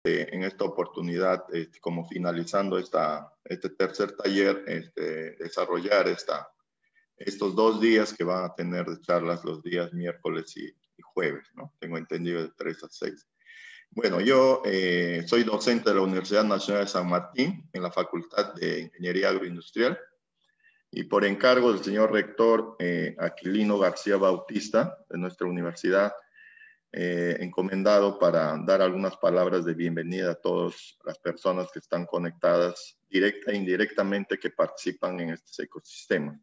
en esta oportunidad, como finalizando este tercer taller, desarrollar estos 2 días que van a tener de charlas los días miércoles y jueves, ¿no? Tengo entendido de 3 a 6. Bueno, yo soy docente de la Universidad Nacional de San Martín en la Facultad de Ingeniería Agroindustrial y por encargo del señor rector Aquilino García Bautista de nuestra universidad, encomendado para dar algunas palabras de bienvenida a todas las personas que están conectadas directa e indirectamente que participan en estos ecosistemas.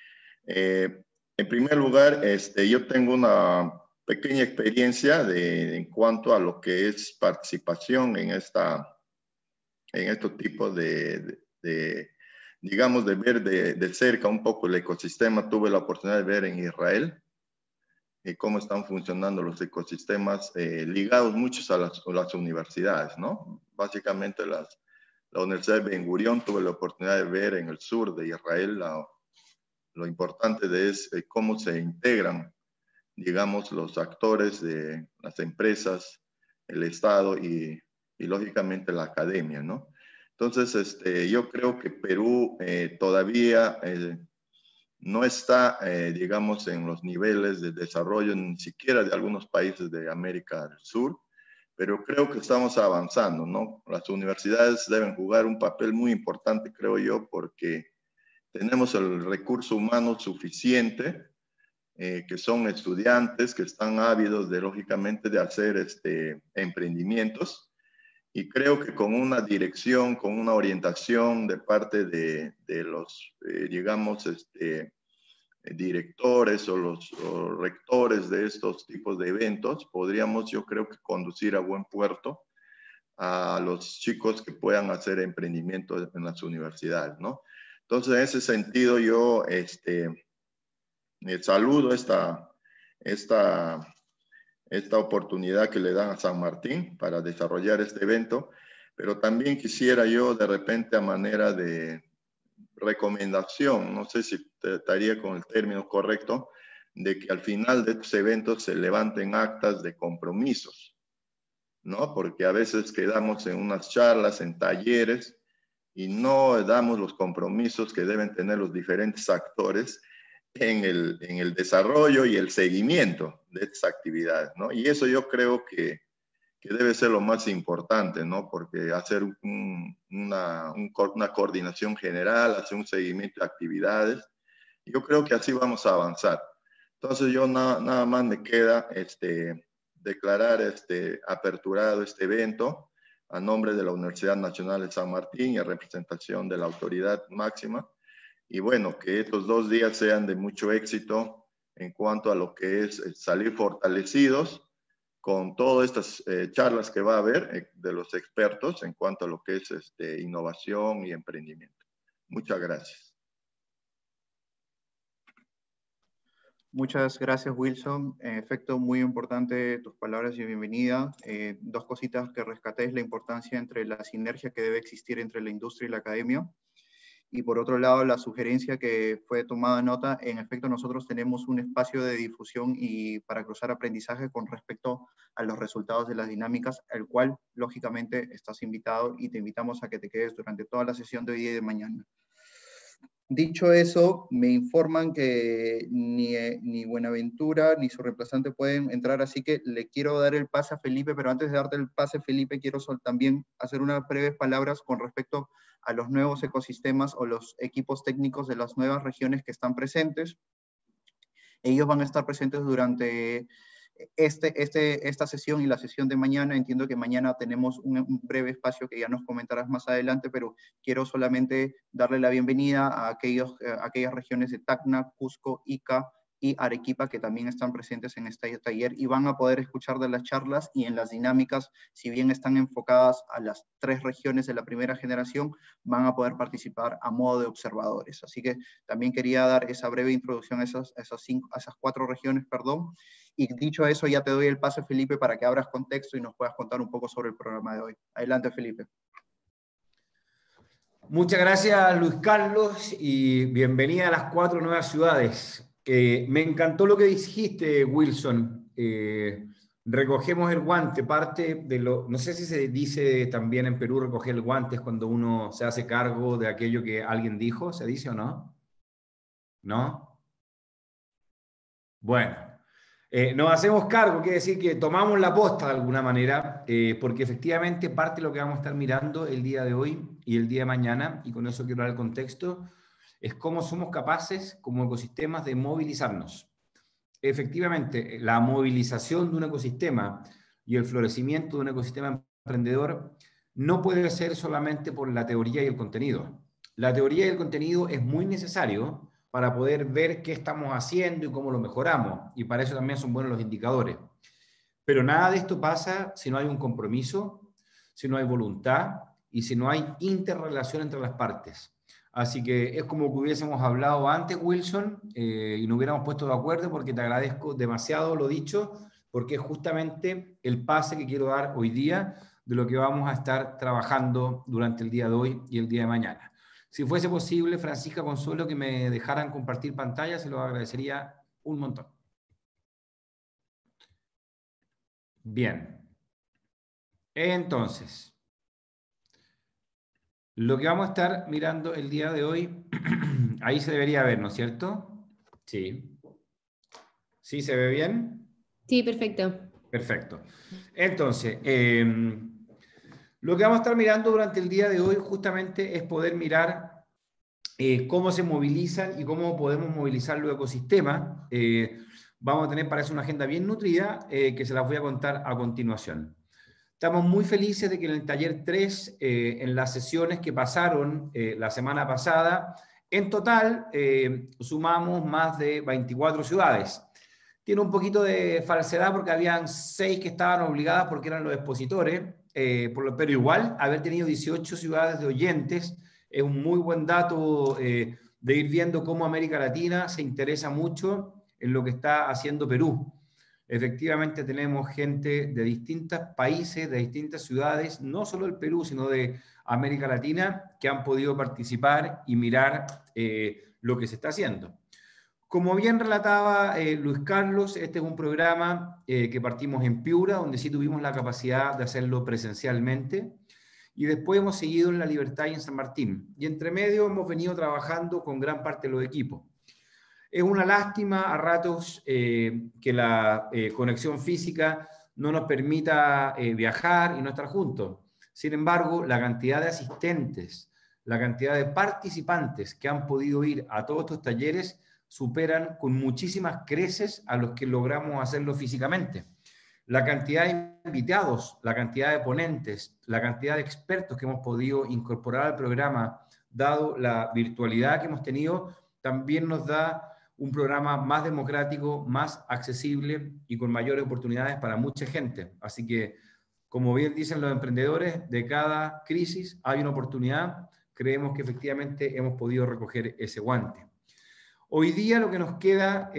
En primer lugar, yo tengo una pequeña experiencia en cuanto a lo que es participación en estos tipos digamos, de ver de cerca un poco el ecosistema. Tuve la oportunidad de ver en Israel cómo están funcionando los ecosistemas ligados muchos a las universidades, ¿no? Básicamente la Universidad de Ben Gurión tuve la oportunidad de ver en el sur de Israel lo importante es cómo se integran, digamos, los actores de las empresas, el Estado y lógicamente la academia, ¿no? Entonces, yo creo que Perú todavía no está, digamos, en los niveles de desarrollo ni siquiera de algunos países de América del Sur, pero creo que estamos avanzando, ¿no? Las universidades deben jugar un papel muy importante, creo yo, porque tenemos el recurso humano suficiente, que son estudiantes que están ávidos lógicamente, de hacer emprendimientos, y creo que con una dirección, con una orientación de parte de los, digamos, directores o rectores de estos tipos de eventos, podríamos, yo creo que conducir a buen puerto a los chicos que puedan hacer emprendimientos en las universidades, ¿no? Entonces, en ese sentido, yo saludo esta oportunidad que le dan a San Martín para desarrollar este evento, pero también quisiera yo de repente a manera de recomendación, no sé si estaría con el término correcto, de que al final de estos eventos se levanten actas de compromisos, ¿no? Porque a veces quedamos en unas charlas, en talleres, y no damos los compromisos que deben tener los diferentes actores en el desarrollo y el seguimiento de estas actividades, ¿no? Y eso yo creo que debe ser lo más importante, ¿no? Porque hacer una coordinación general, hacer un seguimiento de actividades, yo creo que así vamos a avanzar. Entonces yo nada más me queda declarar aperturado este evento a nombre de la Universidad Nacional de San Martín y a representación de la autoridad máxima. Y bueno, que estos 2 días sean de mucho éxito en cuanto a lo que es salir fortalecidos con todas estas charlas que va a haber de los expertos en cuanto a lo que es innovación y emprendimiento. Muchas gracias. Muchas gracias, Wilson. En efecto, muy importante tus palabras de bienvenida. 2 cositas que rescaté es la importancia entre la sinergia que debe existir entre la industria y la academia. Y por otro lado, la sugerencia que fue tomada nota, en efecto nosotros tenemos un espacio de difusión y para cruzar aprendizaje con respecto a los resultados de las dinámicas, al cual lógicamente estás invitado y te invitamos a que te quedes durante toda la sesión de hoy y de mañana. Dicho eso, me informan que ni Buenaventura ni su reemplazante pueden entrar, así que le quiero dar el pase a Felipe, pero antes de darte el pase, Felipe, quiero también hacer unas breves palabras con respecto a los nuevos ecosistemas o los equipos técnicos de las nuevas regiones que están presentes. Ellos van a estar presentes durante esta sesión y la sesión de mañana. Entiendo que mañana tenemos un breve espacio que ya nos comentarás más adelante, pero quiero solamente darle la bienvenida a aquellas regiones de Tacna, Cusco, Ica y Arequipa que también están presentes en este taller y van a poder escuchar de las charlas y en las dinámicas, si bien están enfocadas a las 3 regiones de la primera generación, van a poder participar a modo de observadores. Así que también quería dar esa breve introducción a esas 4 regiones, perdón. Y dicho eso, ya te doy el pase, Felipe, para que abras contexto y nos puedas contar un poco sobre el programa de hoy. Adelante, Felipe. Muchas gracias, Luis Carlos, y bienvenida a las 4 nuevas ciudades. Me encantó lo que dijiste, Wilson. recogemos el guante, parte de lo, no sé si se dice también en Perú recoger el guante es cuando uno se hace cargo de aquello que alguien dijo, ¿se dice o no? ¿No? Bueno, nos hacemos cargo, quiere decir que tomamos la posta de alguna manera, porque efectivamente parte de lo que vamos a estar mirando el día de hoy y el día de mañana, y con eso quiero dar el contexto, es cómo somos capaces como ecosistemas de movilizarnos. Efectivamente, la movilización de un ecosistema y el florecimiento de un ecosistema emprendedor no puede ser solamente por la teoría y el contenido. La teoría y el contenido es muy necesario para poder ver qué estamos haciendo y cómo lo mejoramos, y para eso también son buenos los indicadores. Pero nada de esto pasa si no hay un compromiso, si no hay voluntad y si no hay interrelación entre las partes. Así que es como que hubiésemos hablado antes, Wilson, y nos hubiéramos puesto de acuerdo, porque te agradezco demasiado lo dicho, porque es justamente el pase que quiero dar hoy día de lo que vamos a estar trabajando durante el día de hoy y el día de mañana. Si fuese posible, Francisca, Consuelo, que me dejaran compartir pantalla, se lo agradecería un montón. Bien. Entonces, lo que vamos a estar mirando el día de hoy, ahí se debería ver, ¿no es cierto? Sí. ¿Sí se ve bien? Sí, perfecto. Perfecto. Entonces, lo que vamos a estar mirando durante el día de hoy justamente es poder mirar cómo se movilizan y cómo podemos movilizar los ecosistemas. Vamos a tener para eso una agenda bien nutrida que se las voy a contar a continuación. Estamos muy felices de que en el taller 3, en las sesiones que pasaron la semana pasada, en total sumamos más de 24 ciudades. Tiene un poquito de falsedad porque habían 6 que estaban obligadas porque eran los expositores, pero igual haber tenido 18 ciudades de oyentes es un muy buen dato de ir viendo cómo América Latina se interesa mucho en lo que está haciendo Perú. Efectivamente tenemos gente de distintos países, de distintas ciudades, no solo del Perú, sino de América Latina, que han podido participar y mirar lo que se está haciendo. Como bien relataba Luis Carlos, este es un programa que partimos en Piura, donde sí tuvimos la capacidad de hacerlo presencialmente, y después hemos seguido en La Libertad y en San Martín. Y entre medio hemos venido trabajando con gran parte de los equipos. Es una lástima a ratos que la conexión física no nos permita viajar y no estar juntos. Sin embargo, la cantidad de asistentes, la cantidad de participantes que han podido ir a todos estos talleres superan con muchísimas creces a los que logramos hacerlo físicamente. La cantidad de invitados, la cantidad de ponentes, la cantidad de expertos que hemos podido incorporar al programa, dado la virtualidad que hemos tenido, también nos da un programa más democrático, más accesible y con mayores oportunidades para mucha gente. Así que, como bien dicen los emprendedores, de cada crisis hay una oportunidad. Creemos que efectivamente hemos podido recoger ese guante. Hoy día lo que nos queda,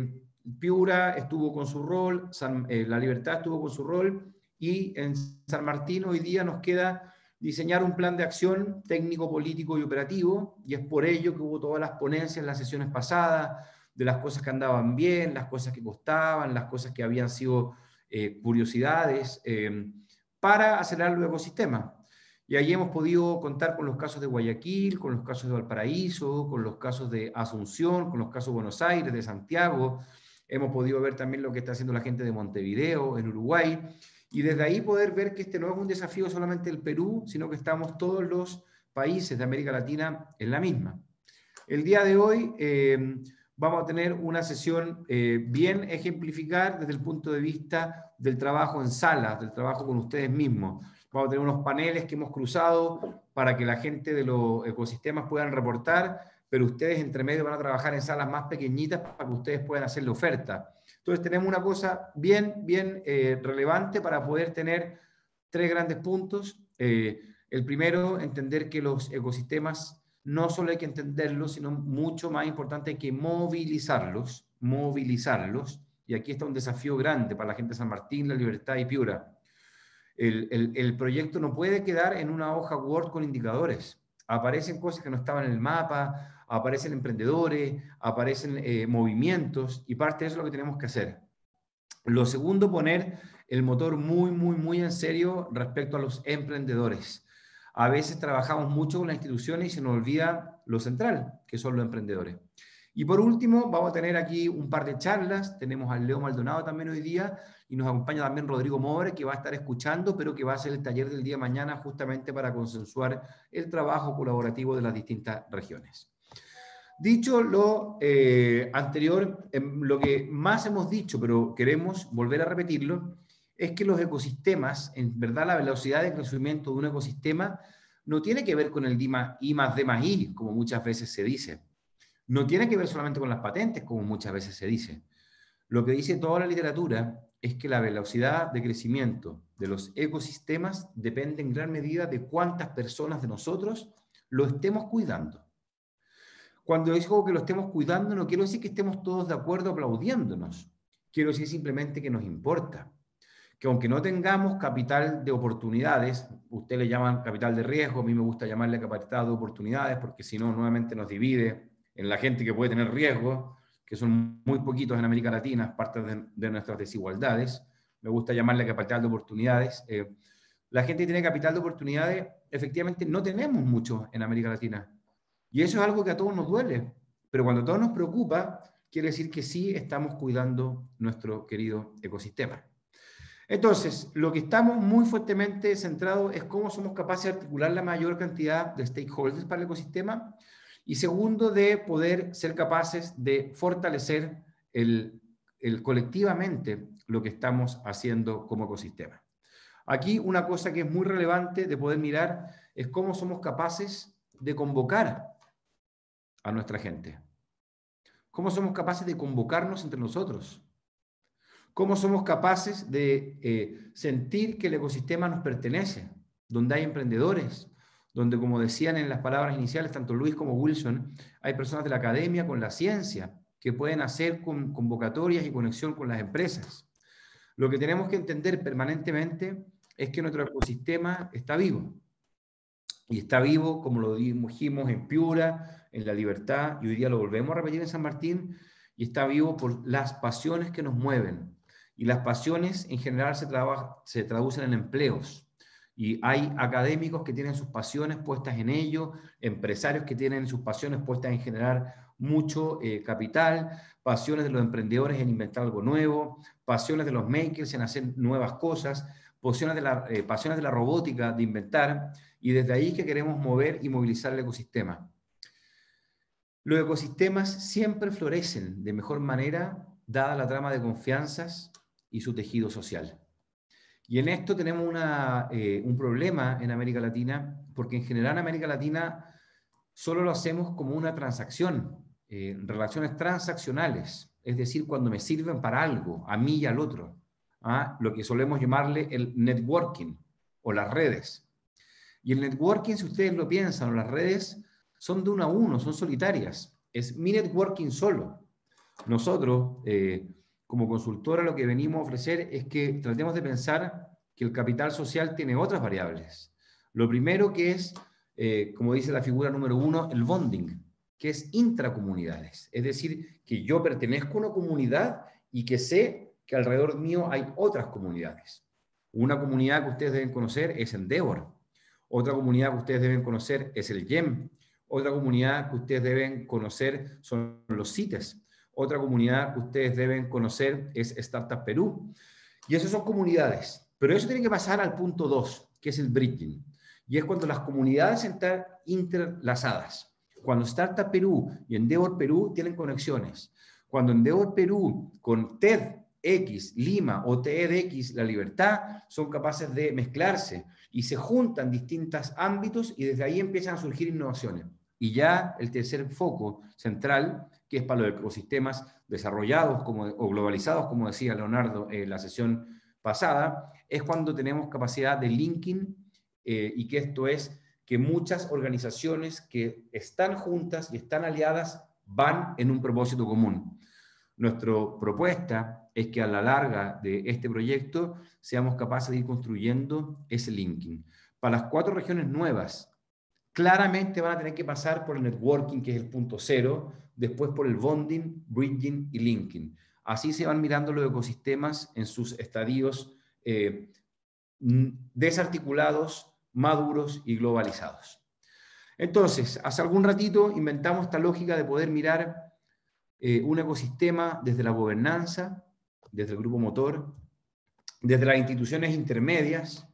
Piura estuvo con su rol, La Libertad estuvo con su rol, y en San Martín hoy día nos queda diseñar un plan de acción técnico, político y operativo, y es por ello que hubo todas las ponencias en las sesiones pasadas, de las cosas que andaban bien, las cosas que costaban, las cosas que habían sido curiosidades, para acelerar los ecosistemas. Y ahí hemos podido contar con los casos de Guayaquil, con los casos de Valparaíso, con los casos de Asunción, con los casos de Buenos Aires, de Santiago. Hemos podido ver también lo que está haciendo la gente de Montevideo, en Uruguay. Y desde ahí poder ver que este no es un desafío solamente del Perú, sino que estamos todos los países de América Latina en la misma. El día de hoy vamos a tener una sesión bien ejemplificar desde el punto de vista del trabajo en salas, del trabajo con ustedes mismos. Vamos a tener unos paneles que hemos cruzado para que la gente de los ecosistemas puedan reportar, pero ustedes entre medio van a trabajar en salas más pequeñitas para que ustedes puedan hacer la oferta. Entonces tenemos una cosa bien relevante para poder tener 3 grandes puntos. El primero, entender que los ecosistemas no solo hay que entenderlos, sino mucho más importante hay que movilizarlos, y aquí está un desafío grande para la gente de San Martín, La Libertad y Piura. El proyecto no puede quedar en una hoja Word con indicadores. Aparecen cosas que no estaban en el mapa, aparecen emprendedores, aparecen movimientos, y parte de eso es lo que tenemos que hacer. Lo segundo, poner el motor muy en serio respecto a los emprendedores. A veces trabajamos mucho con las instituciones y se nos olvida lo central, que son los emprendedores. Y por último, vamos a tener aquí un par de charlas. Tenemos a Leo Maldonado también hoy día y nos acompaña también Rodrigo Mobre, que va a estar escuchando, pero que va a ser el taller del día de mañana justamente para consensuar el trabajo colaborativo de las distintas regiones. Dicho lo anterior, lo que más hemos dicho, pero queremos volver a repetirlo, es que los ecosistemas, en verdad la velocidad de crecimiento de un ecosistema no tiene que ver con el I más D más I, como muchas veces se dice. No tiene que ver solamente con las patentes, como muchas veces se dice. Lo que dice toda la literatura es que la velocidad de crecimiento de los ecosistemas depende en gran medida de cuántas personas de nosotros lo estemos cuidando. Cuando digo que lo estemos cuidando, no quiero decir que estemos todos de acuerdo aplaudiéndonos. Quiero decir simplemente que nos importa. Que aunque no tengamos capital de oportunidades, usted le llaman capital de riesgo, a mí me gusta llamarle capital de oportunidades, porque si no, nuevamente nos divide en la gente que puede tener riesgo, que son muy poquitos en América Latina, parte de nuestras desigualdades. Me gusta llamarle capital de oportunidades. La gente que tiene capital de oportunidades, efectivamente no tenemos mucho en América Latina. Y eso es algo que a todos nos duele, pero cuando a todos nos preocupa, quiere decir que sí estamos cuidando nuestro querido ecosistema. Entonces, lo que estamos muy fuertemente centrados es cómo somos capaces de articular la mayor cantidad de stakeholders para el ecosistema, y segundo, de poder ser capaces de fortalecer colectivamente lo que estamos haciendo como ecosistema. Aquí una cosa que es muy relevante de poder mirar es cómo somos capaces de convocar a nuestra gente. ¿Cómo somos capaces de convocarnos entre nosotros? ¿Cómo somos capaces de sentir que el ecosistema nos pertenece? Donde hay emprendedores, donde, como decían en las palabras iniciales, tanto Luis como Wilson, hay personas de la academia con la ciencia que pueden hacer convocatorias y conexión con las empresas. Lo que tenemos que entender permanentemente es que nuestro ecosistema está vivo. Y está vivo, como lo dijimos en Piura, en La Libertad, y hoy día lo volvemos a repetir en San Martín, y está vivo por las pasiones que nos mueven. Y las pasiones en general se traducen en empleos. Y hay académicos que tienen sus pasiones puestas en ello, empresarios que tienen sus pasiones puestas en generar mucho capital, pasiones de los emprendedores en inventar algo nuevo, pasiones de los makers en hacer nuevas cosas, pasiones de la robótica, de inventar, y desde ahí que queremos mover y movilizar el ecosistema. Los ecosistemas siempre florecen de mejor manera dada la trama de confianzas y su tejido social. Y en esto tenemos un problema en América Latina, porque en general en América Latina solo lo hacemos como una transacción, relaciones transaccionales, es decir, cuando me sirven para algo, a mí y al otro, lo que solemos llamarle el networking o las redes. Y el networking, si ustedes lo piensan, o las redes son de uno a uno, son solitarias. Es mi networking solo. Nosotros, como consultora, lo que venimos a ofrecer es que tratemos de pensar que el capital social tiene otras variables. Lo primero que es, como dice la figura número 1, el bonding, que es intracomunidades. Es decir, que yo pertenezco a una comunidad y que sé que alrededor mío hay otras comunidades. Una comunidad que ustedes deben conocer es Endeavor. Otra comunidad que ustedes deben conocer es el GEM. Otra comunidad que ustedes deben conocer son los CITES. Otra comunidad que ustedes deben conocer es Startup Perú. Y esas son comunidades. Pero eso tiene que pasar al punto 2, que es el bridging. Y es cuando las comunidades están interlazadas. Cuando Startup Perú y Endeavor Perú tienen conexiones. Cuando Endeavor Perú con TEDx Lima o TEDx La Libertad son capaces de mezclarse y se juntan distintos ámbitos y desde ahí empiezan a surgir innovaciones. Y ya el tercer foco central, que es para los ecosistemas desarrollados o globalizados, como decía Leonardo en la sesión pasada, es cuando tenemos capacidad de linking y que esto es que muchas organizaciones que están juntas y están aliadas van en un propósito común. Nuestra propuesta es que a la larga de este proyecto seamos capaces de ir construyendo ese linking. Para las 4 regiones nuevas, claramente van a tener que pasar por el networking, que es el punto 0, después por el bonding, bridging y linking. Así se van mirando los ecosistemas en sus estadios desarticulados, maduros y globalizados. Entonces, hace algún ratito inventamos esta lógica de poder mirar un ecosistema desde la gobernanza, desde el grupo motor, desde las instituciones intermedias,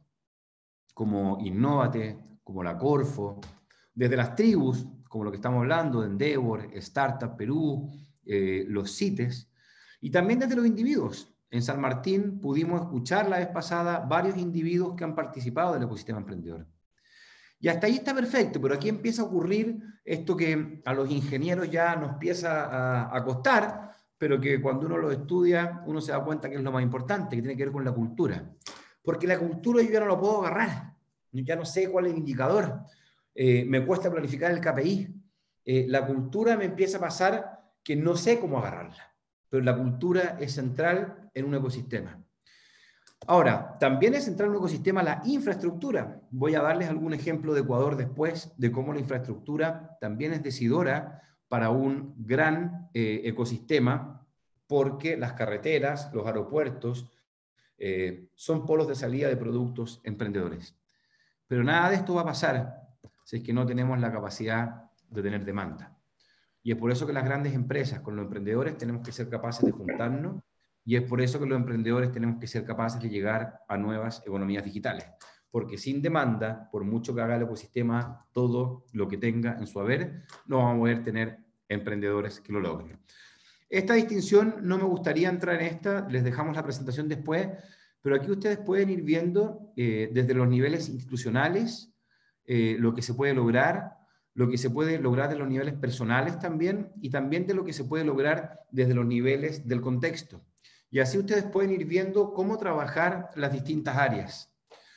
como Innovate, como la Corfo, desde las tribus, como lo que estamos hablando, de Endeavor, Startup Perú, los CITES, y también desde los individuos. En San Martín pudimos escuchar la vez pasada varios individuos que han participado del ecosistema emprendedor. Y hasta ahí está perfecto, pero aquí empieza a ocurrir esto que a los ingenieros ya nos empieza a costar, pero que cuando uno lo estudia, uno se da cuenta que es lo más importante, que tiene que ver con la cultura. Porque la cultura yo ya no lo puedo agarrar, yo ya no sé cuál es el indicador, me cuesta planificar el KPI. La cultura me empieza a pasar que no sé cómo agarrarla, pero la cultura es central en un ecosistema. Ahora, también es central en un ecosistema la infraestructura. Voy a darles algún ejemplo de Ecuador después, de cómo la infraestructura también es decidora para un gran ecosistema, porque las carreteras, los aeropuertos, son polos de salida de productos emprendedores. Pero nada de esto va a pasar si es que no tenemos la capacidad de tener demanda. Y es por eso que las grandes empresas con los emprendedores tenemos que ser capaces de juntarnos, y es por eso que los emprendedores tenemos que ser capaces de llegar a nuevas economías digitales. Porque sin demanda, por mucho que haga el ecosistema todo lo que tenga en su haber, no vamos a poder tener emprendedores que lo logren. Esta distinción no me gustaría entrar en esta, les dejamos la presentación después, pero aquí ustedes pueden ir viendo desde los niveles institucionales lo que se puede lograr, lo que se puede lograr de los niveles personales también, y también de lo que se puede lograr desde los niveles del contexto. Y así ustedes pueden ir viendo cómo trabajar las distintas áreas.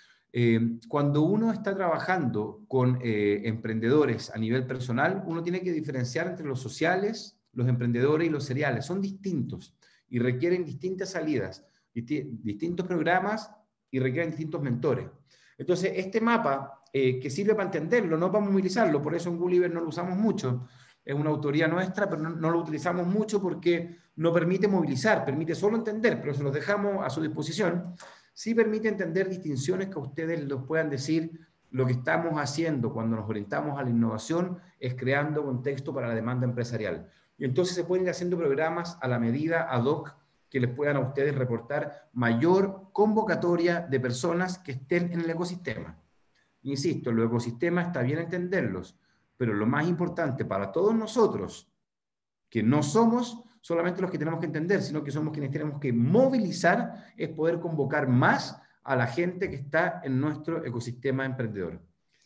Cuando uno está trabajando con emprendedores a nivel personal, uno tiene que diferenciar entre los sociales, los emprendedores y los seriales. Son distintos y requieren distintas salidas, distintos programas y requieren distintos mentores. Entonces, este mapa que sirve para entenderlo, no para movilizarlo, por eso en Gulliver no lo usamos mucho, es una autoría nuestra, pero no lo utilizamos mucho porque no permite movilizar, permite solo entender, pero se los dejamos a su disposición. Sí permite entender distinciones que a ustedes les puedan decir. Lo que estamos haciendo cuando nos orientamos a la innovación es creando contexto para la demanda empresarial. Y entonces se pueden ir haciendo programas a la medida, ad hoc, que les puedan a ustedes reportar mayor convocatoria de personas que estén en el ecosistema. Insisto, los ecosistemas está bien entenderlos, pero lo más importante para todos nosotros, que no somos solamente los que tenemos que entender, sino que somos quienes tenemos que movilizar, es poder convocar más a la gente que está en nuestro ecosistema emprendedor.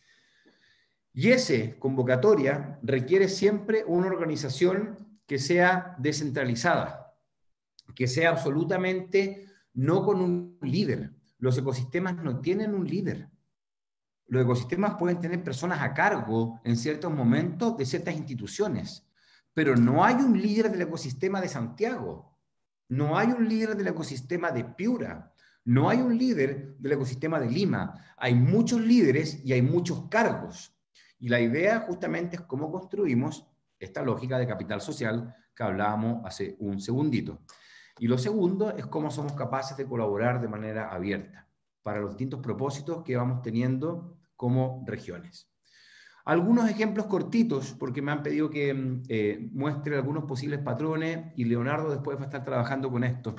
Y esa convocatoria requiere siempre una organización que sea descentralizada, que sea absolutamente no con un líder. Los ecosistemas no tienen un líder. Los ecosistemas pueden tener personas a cargo en ciertos momentos de ciertas instituciones, pero no hay un líder del ecosistema de Santiago, no hay un líder del ecosistema de Piura, no hay un líder del ecosistema de Lima. Hay muchos líderes y hay muchos cargos. Y la idea justamente es cómo construimos esta lógica de capital social que hablábamos hace un segundito. Y lo segundo es cómo somos capaces de colaborar de manera abierta para los distintos propósitos que vamos teniendo como regiones. Algunos ejemplos cortitos, porque me han pedido que muestre algunos posibles patrones y Leonardo después va a estar trabajando con esto.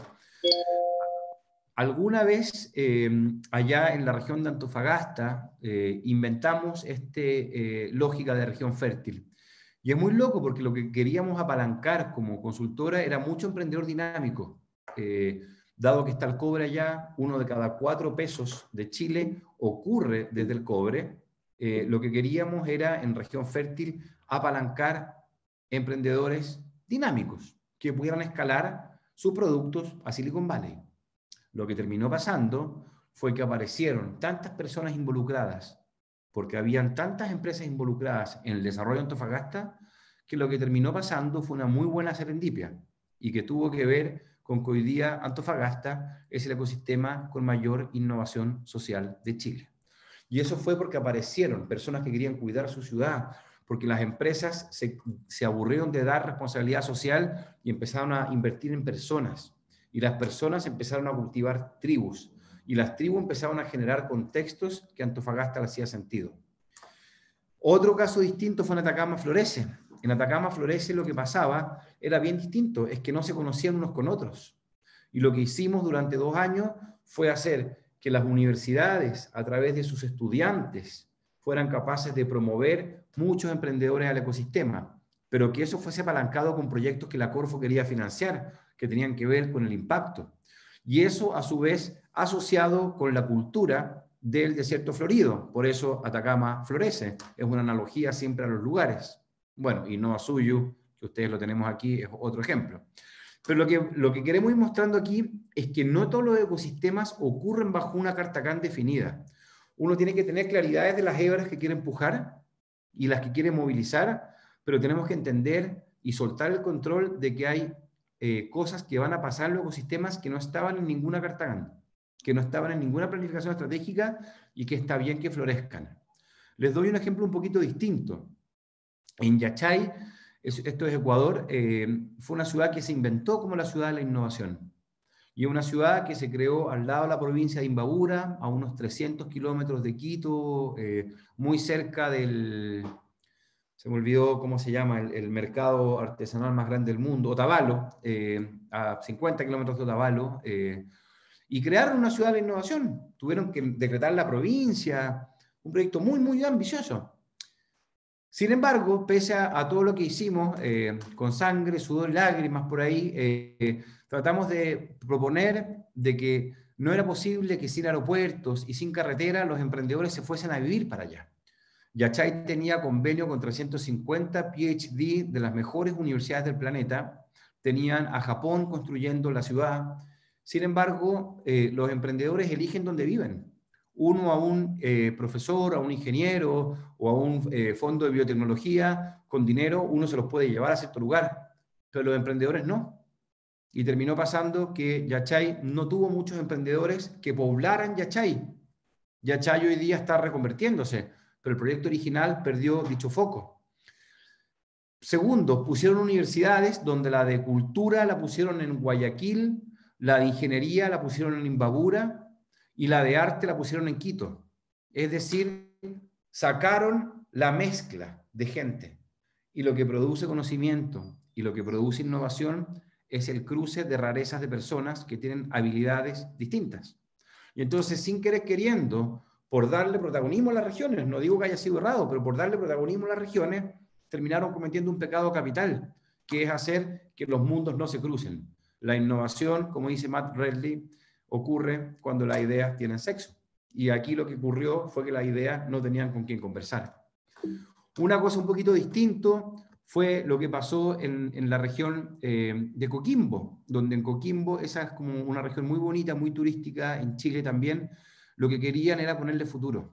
Alguna vez allá en la región de Antofagasta inventamos esta lógica de región fértil. Y es muy loco porque lo que queríamos apalancar como consultora era mucho emprendedor dinámico. Dado que está el cobre allá, 1 de cada 4 pesos de Chile ocurre desde el cobre, lo que queríamos era en región fértil apalancar emprendedores dinámicos que pudieran escalar sus productos a Silicon Valley. Lo que terminó pasando fue que aparecieron tantas personas involucradas, porque habían tantas empresas involucradas en el desarrollo de Antofagasta, que lo que terminó pasando fue una muy buena serendipia y que tuvo que ver con que hoy día Antofagasta es el ecosistema con mayor innovación social de Chile. Y eso fue porque aparecieron personas que querían cuidar su ciudad, porque las empresas se aburrieron de dar responsabilidad social y empezaron a invertir en personas. Y las personas empezaron a cultivar tribus. Y las tribus empezaron a generar contextos que a Antofagasta le hacía sentido. Otro caso distinto fue en Atacama Florece. En Atacama Florece lo que pasaba era bien distinto, es que no se conocían unos con otros. Y lo que hicimos durante 2 años fue hacer que las universidades, a través de sus estudiantes, fueran capaces de promover muchos emprendedores al ecosistema, pero que eso fuese apalancado con proyectos que la Corfo quería financiar, que tenían que ver con el impacto. Y eso, a su vez, asociado con la cultura del desierto florido. Por eso Atacama florece. Es una analogía siempre a los lugares. Bueno, y Nova Suyu, que ustedes lo tenemos aquí, es otro ejemplo. Pero lo que queremos ir mostrando aquí es que no todos los ecosistemas ocurren bajo una carta CAN definida. Uno tiene que tener claridades de las hebras que quiere empujar y las que quiere movilizar, pero tenemos que entender y soltar el control de que hay cosas que van a pasar en los ecosistemas que no estaban en ninguna carta CAN, que no estaban en ninguna planificación estratégica y que está bien que florezcan. Les doy un ejemplo un poquito distinto. En Yachay, esto es Ecuador, fue una ciudad que se inventó como la ciudad de la innovación. Y es una ciudad que se creó al lado de la provincia de Imbabura, a unos 300 kilómetros de Quito, muy cerca del, se me olvidó cómo se llama, el mercado artesanal más grande del mundo, Otavalo, a 50 kilómetros de Otavalo, y crearon una ciudad de la innovación. Tuvieron que decretar la provincia, un proyecto muy, muy ambicioso. Sin embargo, pese a todo lo que hicimos, con sangre, sudor y lágrimas por ahí, tratamos de proponer de que no era posible que sin aeropuertos y sin carretera los emprendedores se fuesen a vivir para allá. Yachay tenía convenio con 350 PhD de las mejores universidades del planeta, tenían a Japón construyendo la ciudad. Sin embargo, los emprendedores eligen dónde viven. Uno a un profesor, a un ingeniero o a un fondo de biotecnología con dinero, uno se los puede llevar a cierto lugar, pero los emprendedores no. Y terminó pasando que Yachay no tuvo muchos emprendedores que poblaran Yachay. Yachay hoy día está reconvirtiéndose, pero el proyecto original perdió dicho foco. Segundo, pusieron universidades donde la de cultura la pusieron en Guayaquil, la de ingeniería la pusieron en Imbabura, y la de arte la pusieron en Quito. Es decir, sacaron la mezcla de gente. Y lo que produce conocimiento y lo que produce innovación es el cruce de rarezas de personas que tienen habilidades distintas. Y entonces, sin querer queriendo, por darle protagonismo a las regiones, no digo que haya sido errado, pero por darle protagonismo a las regiones, terminaron cometiendo un pecado capital, que es hacer que los mundos no se crucen. La innovación, como dice Matt Redley, ocurre cuando las ideas tienen sexo. Y aquí lo que ocurrió fue que las ideas no tenían con quién conversar. Una cosa un poquito distinto fue lo que pasó en la región de Coquimbo, donde en Coquimbo, esa es como una región muy bonita, muy turística, en Chile también, lo que querían era ponerle futuro.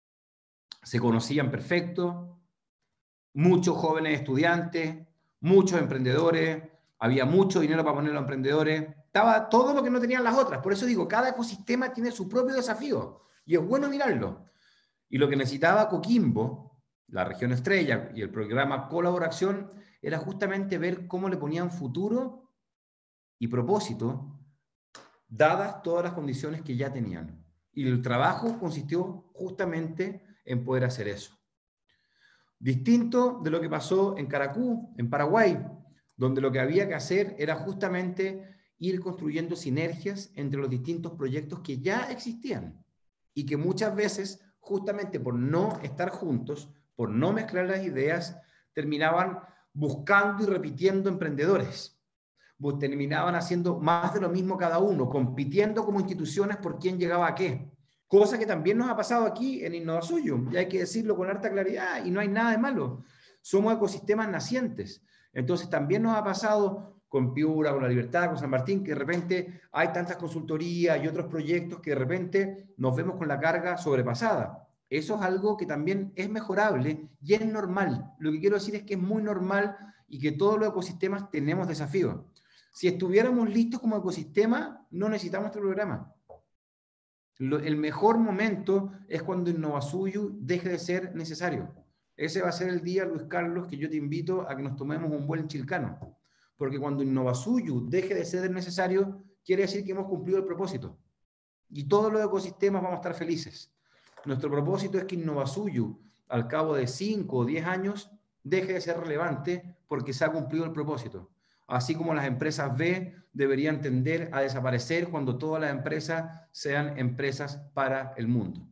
Se conocían perfecto, muchos jóvenes estudiantes, muchos emprendedores, había mucho dinero para poner a los emprendedores, estaba todo lo que no tenían las otras. Por eso digo, cada ecosistema tiene su propio desafío y es bueno mirarlo. Y lo que necesitaba Coquimbo, la región estrella y el programa Colaboración, era justamente ver cómo le ponían futuro y propósito, dadas todas las condiciones que ya tenían. Y el trabajo consistió justamente en poder hacer eso. Distinto de lo que pasó en Caracú, en Paraguay, donde lo que había que hacer era justamente ir construyendo sinergias entre los distintos proyectos que ya existían y que muchas veces, justamente por no estar juntos, por no mezclar las ideas, terminaban buscando y repitiendo emprendedores. Terminaban haciendo más de lo mismo cada uno, compitiendo como instituciones por quién llegaba a qué. Cosa que también nos ha pasado aquí en Innova Suyo, y hay que decirlo con harta claridad, y no hay nada de malo. Somos ecosistemas nacientes. Entonces también nos ha pasado con Piura, con La Libertad, con San Martín, que de repente hay tantas consultorías y otros proyectos que de repente nos vemos con la carga sobrepasada. Eso es algo que también es mejorable y es normal. Lo que quiero decir es que es muy normal y que todos los ecosistemas tenemos desafíos. Si estuviéramos listos como ecosistema, no necesitamos este programa. El mejor momento es cuando Innova Suyo deje de ser necesario. ese va a ser el día, Luis Carlos, que yo te invito a que nos tomemos un buen chilcano. Porque cuando Innovasuyu deje de ser necesario, quiere decir que hemos cumplido el propósito. Y todos los ecosistemas vamos a estar felices. Nuestro propósito es que Innovasuyu, al cabo de 5 o 10 años, deje de ser relevante porque se ha cumplido el propósito. Así como las empresas B deberían tender a desaparecer cuando todas las empresas sean empresas para el mundo.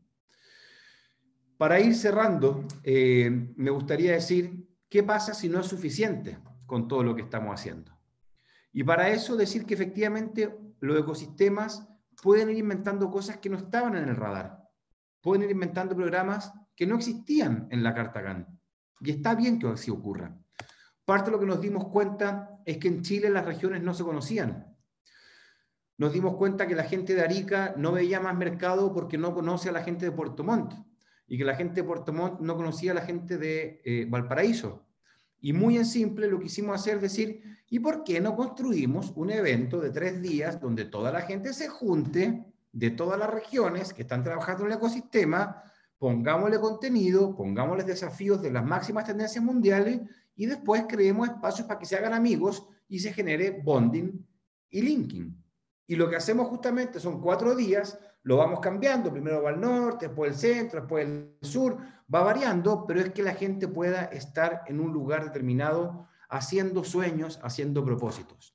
Para ir cerrando, me gustaría decir, ¿qué pasa si no es suficiente con todo lo que estamos haciendo? Y para eso decir que efectivamente los ecosistemas pueden ir inventando cosas que no estaban en el radar. Pueden ir inventando programas que no existían en la Carta GAN. Y está bien que así ocurra. Parte de lo que nos dimos cuenta es que en Chile las regiones no se conocían. Nos dimos cuenta que la gente de Arica no veía más mercado porque no conoce a la gente de Puerto Montt. Y que la gente de Puerto Montt no conocía a la gente de Valparaíso. Y muy en simple lo que hicimos hacer es decir, ¿y por qué no construimos un evento de 3 días donde toda la gente se junte de todas las regiones que están trabajando en el ecosistema, pongámosle contenido, pongámosles desafíos de las máximas tendencias mundiales y después creemos espacios para que se hagan amigos y se genere bonding y linking? Y lo que hacemos justamente son 4 días, lo vamos cambiando, primero va al norte, después el centro, después el sur, va variando, pero es que la gente pueda estar en un lugar determinado haciendo sueños, haciendo propósitos.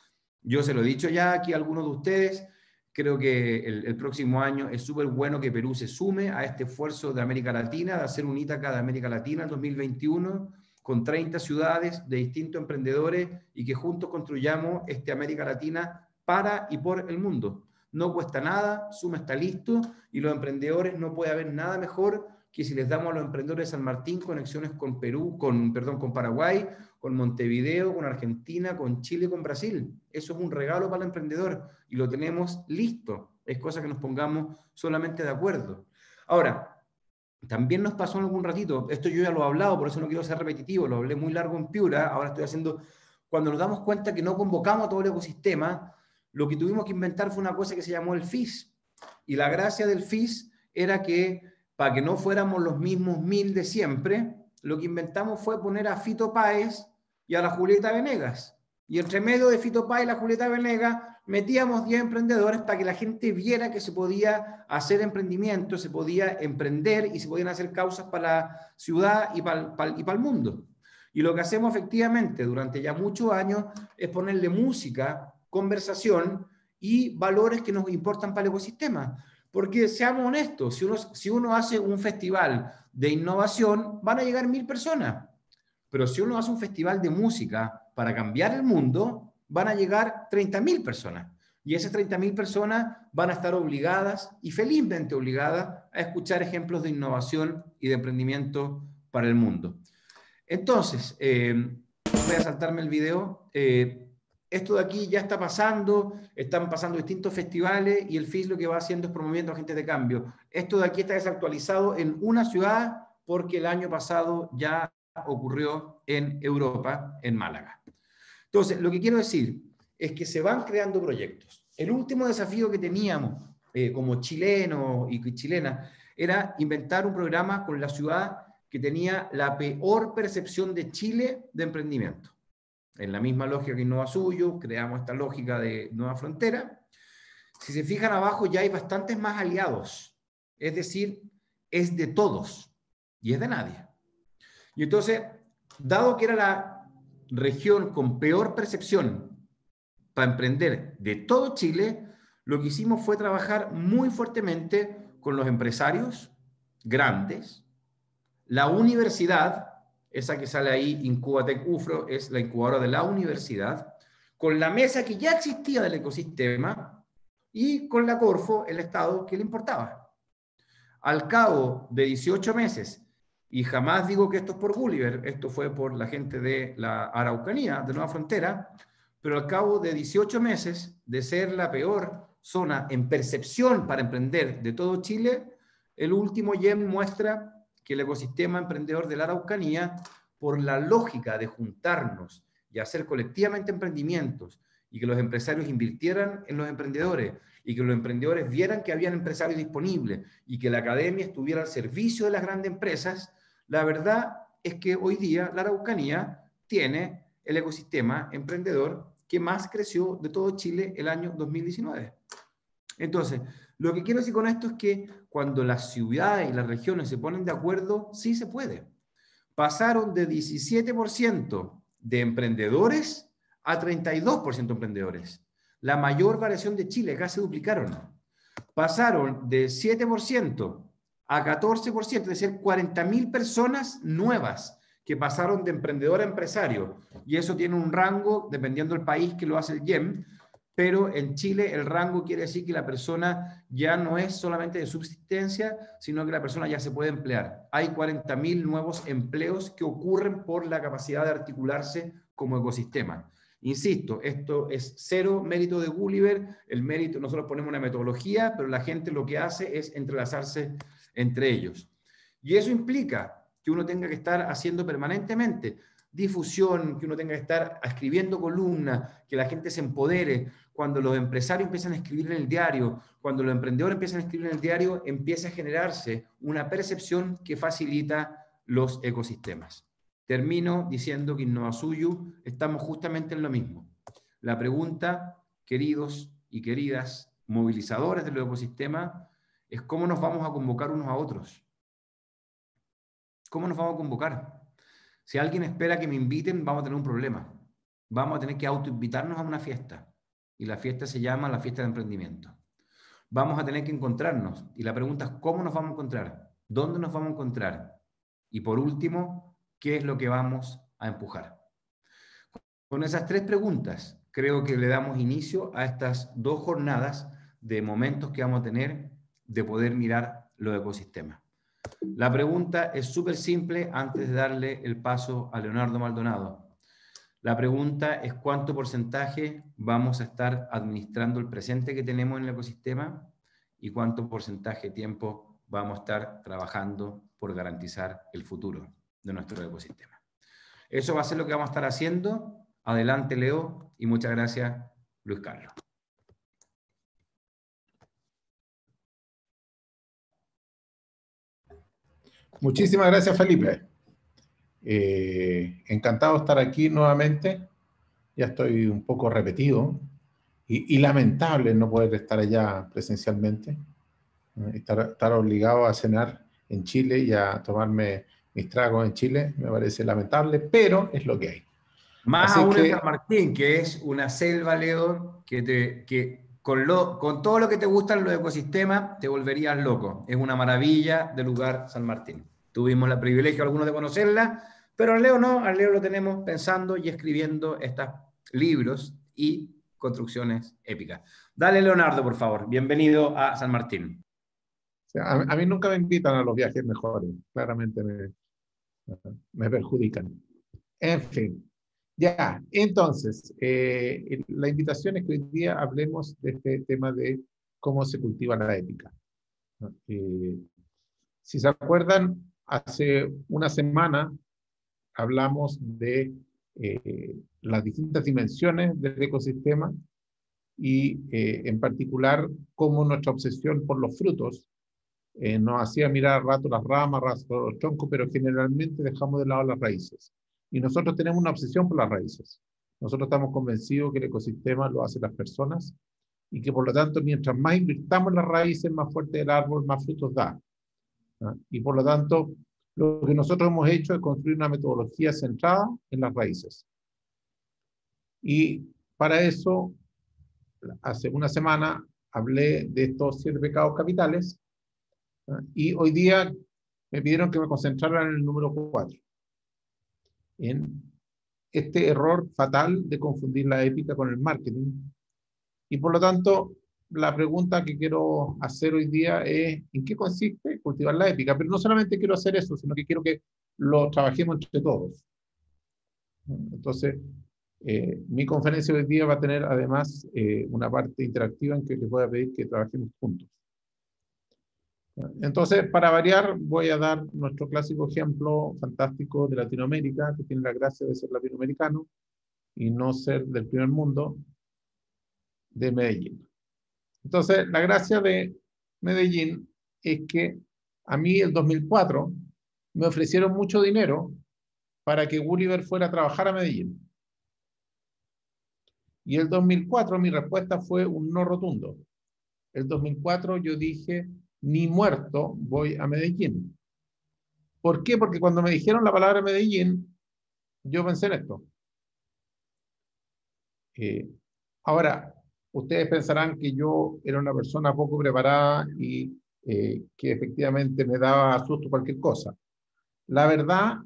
Yo se lo he dicho ya aquí a algunos de ustedes, creo que el próximo año es súper bueno que Perú se sume a este esfuerzo de América Latina, de hacer un Ítaca de América Latina en 2021, con 30 ciudades de distintos emprendedores y que juntos construyamos este América Latina para y por el mundo. No cuesta nada, Suma está listo y los emprendedores no puede haber nada mejor que si les damos a los emprendedores de San Martín conexiones con Perú, con Paraguay, con Montevideo, con Argentina, con Chile, con Brasil. Eso es un regalo para el emprendedor y lo tenemos listo. Es cosa que nos pongamos solamente de acuerdo. Ahora, también nos pasó en algún ratito, esto yo ya lo he hablado, por eso no quiero ser repetitivo, lo hablé muy largo en Piura, ahora estoy haciendo, cuando nos damos cuenta que no convocamos a todo el ecosistema, lo que tuvimos que inventar fue una cosa que se llamó el FIS. Y la gracia del FIS era que, para que no fuéramos los mismos 1000 de siempre, lo que inventamos fue poner a Fito Páez y a la Julieta Venegas. Y entre medio de Fito Páez y la Julieta Venegas, metíamos 10 emprendedores para que la gente viera que se podía hacer emprendimiento, se podía emprender y se podían hacer causas para la ciudad y para el mundo. Y lo que hacemos efectivamente durante ya muchos años es ponerle música, conversación y valores que nos importan para el ecosistema. Porque seamos honestos, si uno hace un festival de innovación, van a llegar 1000 personas. Pero si uno hace un festival de música para cambiar el mundo, van a llegar 30.000 personas. Y esas 30.000 personas van a estar obligadas y felizmente obligadas a escuchar ejemplos de innovación y de emprendimiento para el mundo. Entonces, voy a saltarme el video. Esto de aquí ya está pasando, están pasando distintos festivales y el FIS lo que va haciendo es promoviendo agentes de cambio. Esto de aquí está desactualizado en una ciudad porque el año pasado ya ocurrió en Europa, en Málaga. Entonces, lo que quiero decir es que se van creando proyectos. El último desafío que teníamos como chilenos y chilenas era inventar un programa con la ciudad que tenía la peor percepción de Chile de emprendimiento. En la misma lógica que Innovasuyu, creamos esta lógica de Nueva Frontera. Si se fijan abajo, ya hay bastantes más aliados. Es decir, es de todos y es de nadie. Y entonces, dado que era la región con peor percepción para emprender de todo Chile, lo que hicimos fue trabajar muy fuertemente con los empresarios grandes, la universidad, esa que sale ahí, Incubatec UFRO, es la incubadora de la universidad, con la mesa que ya existía del ecosistema y con la Corfo, el Estado, que le importaba. Al cabo de 18 meses, y jamás digo que esto es por Gulliver, esto fue por la gente de la Araucanía, de Nueva Frontera, pero al cabo de 18 meses de ser la peor zona en percepción para emprender de todo Chile, el último YEM muestra que el ecosistema emprendedor de la Araucanía, por la lógica de juntarnos y hacer colectivamente emprendimientos y que los empresarios invirtieran en los emprendedores y que los emprendedores vieran que habían empresarios disponibles y que la academia estuviera al servicio de las grandes empresas, La verdad es que hoy día la Araucanía tiene el ecosistema emprendedor que más creció de todo Chile el año 2019. Entonces, lo que quiero decir con esto es que cuando las ciudades y las regiones se ponen de acuerdo, sí se puede. Pasaron de 17% de emprendedores a 32% emprendedores. La mayor variación de Chile, casi duplicaron. Pasaron de 7% a 14%, es decir, 40.000 personas nuevas que pasaron de emprendedor a empresario. Y eso tiene un rango, dependiendo del país que lo hace el IEM, pero en Chile el rango quiere decir que la persona ya no es solamente de subsistencia, sino que la persona ya se puede emplear. Hay 40.000 nuevos empleos que ocurren por la capacidad de articularse como ecosistema. Insisto, esto es cero mérito de Gulliver, el mérito, nosotros ponemos una metodología, pero la gente lo que hace es entrelazarse entre ellos. Y eso implica que uno tenga que estar haciendo permanentemente difusión, que uno tenga que estar escribiendo columnas, que la gente se empodere. Cuando los empresarios empiezan a escribir en el diario, cuando los emprendedores empiezan a escribir en el diario, empieza a generarse una percepción que facilita los ecosistemas. Termino diciendo que en InnovaSuyu estamos justamente en lo mismo. La pregunta, queridos y queridas movilizadores del ecosistema, es cómo nos vamos a convocar unos a otros. ¿Cómo nos vamos a convocar? Si alguien espera que me inviten, vamos a tener un problema. Vamos a tener que autoinvitarnos a una fiesta. Y la fiesta se llama la fiesta de emprendimiento. Vamos a tener que encontrarnos. Y la pregunta es, ¿cómo nos vamos a encontrar? ¿Dónde nos vamos a encontrar? Y por último, ¿qué es lo que vamos a empujar? Con esas tres preguntas, creo que le damos inicio a estas 2 jornadas de momentos que vamos a tener de poder mirar los ecosistemas. La pregunta es súper simple antes de darle el paso a Leonardo Maldonado. La pregunta es cuánto porcentaje vamos a estar administrando el presente que tenemos en el ecosistema y cuánto porcentaje de tiempo vamos a estar trabajando por garantizar el futuro de nuestro ecosistema. Eso va a ser lo que vamos a estar haciendo. Adelante, Leo, y muchas gracias, Luis Carlos. Muchísimas gracias, Felipe. Encantado de estar aquí nuevamente. Ya estoy un poco repetido y lamentable no poder estar allá presencialmente. Estar obligado a cenar en Chile y a tomarme mis tragos en Chile me parece lamentable, pero es lo que hay. Más así aún en San Martín, que es una selva, Leo, que con todo lo que te gustan los ecosistemas, te volverías loco. Es una maravilla de lugar San Martín. Tuvimos el privilegio algunos de conocerla, pero al Leo no, al Leo lo tenemos pensando y escribiendo estos libros y construcciones épicas. Dale, Leonardo, por favor. Bienvenido a San Martín. A mí nunca me invitan a los viajes mejores. Claramente me perjudican. En fin. Ya, entonces, la invitación es que hoy día hablemos de este tema de cómo se cultiva la ética. Si se acuerdan, hace una semana hablamos de las distintas dimensiones del ecosistema y en particular cómo nuestra obsesión por los frutos nos hacía mirar al rato las ramas, rato los troncos, pero generalmente dejamos de lado las raíces. Y nosotros tenemos una obsesión por las raíces. Nosotros estamos convencidos que el ecosistema lo hacen las personas y que por lo tanto mientras más invirtamos las raíces, más fuerte el árbol, más frutos da. Y por lo tanto, lo que nosotros hemos hecho es construir una metodología centrada en las raíces. Y para eso, hace una semana hablé de estos 7 pecados capitales y hoy día me pidieron que me concentrara en el número 4. En este error fatal de confundir la épica con el marketing. Y por lo tanto, la pregunta que quiero hacer hoy día es ¿en qué consiste cultivar la épica? Pero no solamente quiero hacer eso, sino que quiero que lo trabajemos entre todos. Entonces, mi conferencia hoy día va a tener además una parte interactiva en que les voy a pedir que trabajemos juntos. Entonces, para variar, voy a dar nuestro clásico ejemplo fantástico de Latinoamérica, que tiene la gracia de ser latinoamericano y no ser del primer mundo, de Medellín. Entonces, la gracia de Medellín es que a mí el 2004 me ofrecieron mucho dinero para que Gulliver fuera a trabajar a Medellín. Y el 2004 mi respuesta fue un no rotundo. El 2004 yo dije, ni muerto voy a Medellín. ¿Por qué? Porque cuando me dijeron la palabra Medellín, yo pensé en esto. Ahora, ustedes pensarán que yo era una persona poco preparada y que efectivamente me daba susto cualquier cosa. La verdad,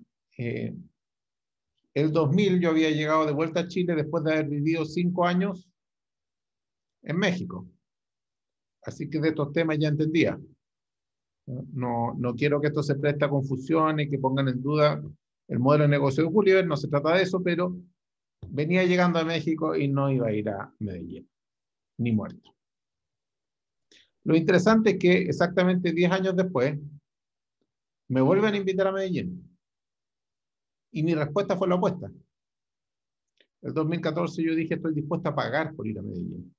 el 2000 yo había llegado de vuelta a Chile después de haber vivido 5 años en México. Así que de estos temas ya entendía. No quiero que esto se preste a confusión y que pongan en duda el modelo de negocio de Gulliver, no se trata de eso, pero venía llegando a México y no iba a ir a Medellín, ni muerto. Lo interesante es que exactamente 10 años después me vuelven a invitar a Medellín y mi respuesta fue la opuesta. El 2014 yo dije estoy dispuesto a pagar por ir a Medellín.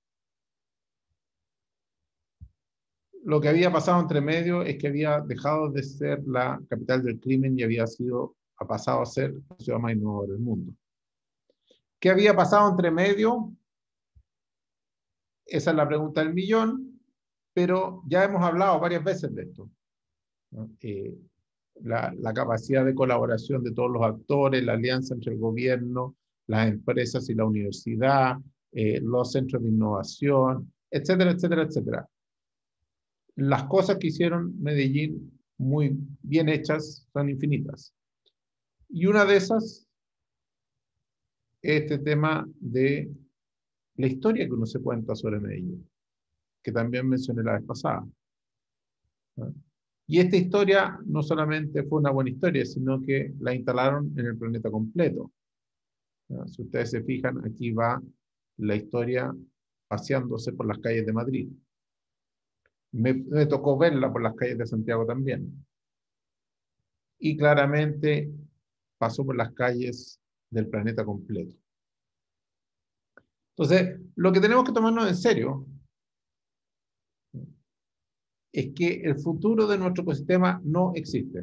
Lo que había pasado entre medio es que había dejado de ser la capital del crimen y ha pasado a ser la ciudad más innovadora del mundo. ¿Qué había pasado entre medio? Esa es la pregunta del millón, pero ya hemos hablado varias veces de esto. ¿No? La capacidad de colaboración de todos los actores, la alianza entre el gobierno, las empresas y la universidad, los centros de innovación, etcétera, etcétera, etcétera. Las cosas que hicieron Medellín muy bien hechas son infinitas. Y una de esas es este tema de la historia que uno se cuenta sobre Medellín, que también mencioné la vez pasada. ¿No? Y esta historia no solamente fue una buena historia, sino que la instalaron en el planeta completo. ¿No? Si ustedes se fijan, aquí va la historia paseándose por las calles de Madrid. Me tocó verla por las calles de Santiago también. Y claramente pasó por las calles del planeta completo. Entonces, lo que tenemos que tomarnos en serio es que el futuro de nuestro ecosistema no existe.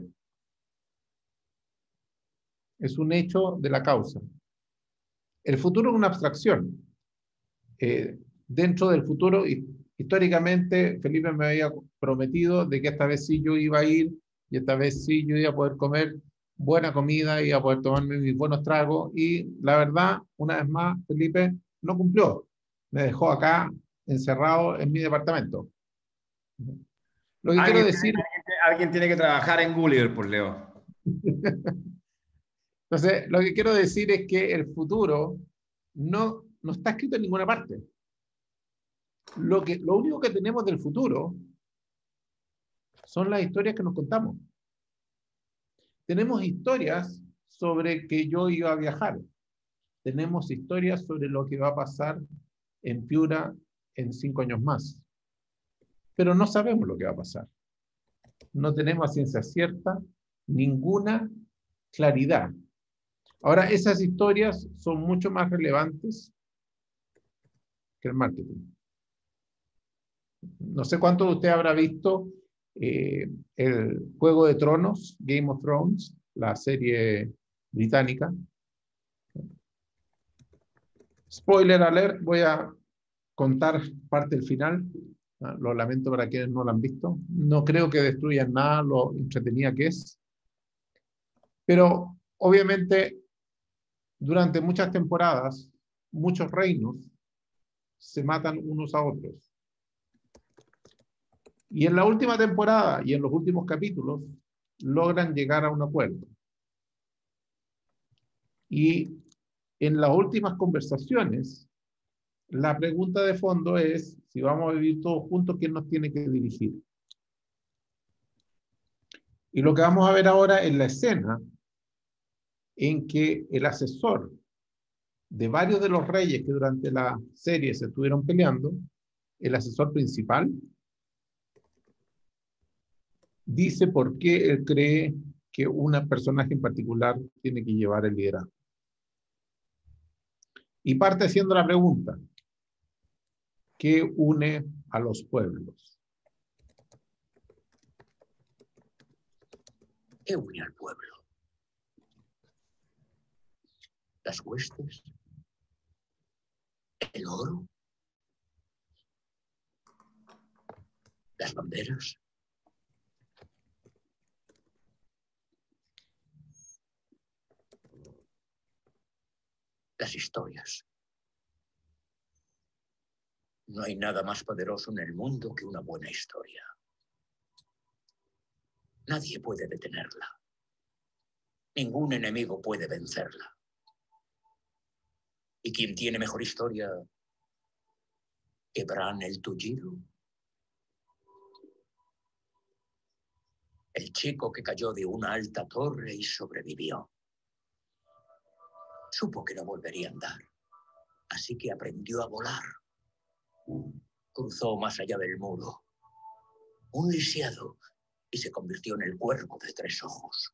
Es un hecho de la causa. El futuro es una abstracción. Dentro del futuro, históricamente, Felipe me había prometido de que esta vez sí yo iba a ir y esta vez sí yo iba a poder comer buena comida, iba a poder tomarme mis buenos tragos y la verdad, una vez más, Felipe no cumplió. Me dejó acá encerrado en mi departamento. Lo que quiero decir... Alguien tiene que trabajar en Gulliver, por Leo. Entonces, lo que quiero decir es que el futuro no está escrito en ninguna parte. Lo único que tenemos del futuro son las historias que nos contamos. Tenemos historias sobre que yo iba a viajar. Tenemos historias sobre lo que va a pasar en Piura en 5 años más. Pero no sabemos lo que va a pasar. No tenemos a ciencia cierta ninguna claridad. Ahora, esas historias son mucho más relevantes que el marketing. No sé cuánto de usted habrá visto el Juego de Tronos, Game of Thrones, la serie británica. Spoiler alert, voy a contar parte del final. Lo lamento para quienes no lo han visto. No creo que destruyan nada lo entretenida que es. Pero obviamente durante muchas temporadas, muchos reinos se matan unos a otros. Y en la última temporada y en los últimos capítulos logran llegar a un acuerdo. Y en las últimas conversaciones, la pregunta de fondo es, si vamos a vivir todos juntos, ¿quién nos tiene que dirigir? Y lo que vamos a ver ahora es la escena en que el asesor de varios de los reyes que durante la serie se estuvieron peleando, el asesor principal, dice por qué él cree que un personaje en particular tiene que llevar el liderazgo. Y parte haciendo la pregunta, ¿qué une a los pueblos? ¿Qué une al pueblo? ¿Las huestes? ¿El oro? ¿Las banderas? Las historias. No hay nada más poderoso en el mundo que una buena historia. Nadie puede detenerla. Ningún enemigo puede vencerla. ¿Y quién tiene mejor historia que Bran el Tullido? El chico que cayó de una alta torre y sobrevivió. Supo que no volvería a andar, así que aprendió a volar. Cruzó más allá del muro, un lisiado, y se convirtió en el cuervo de 3 ojos.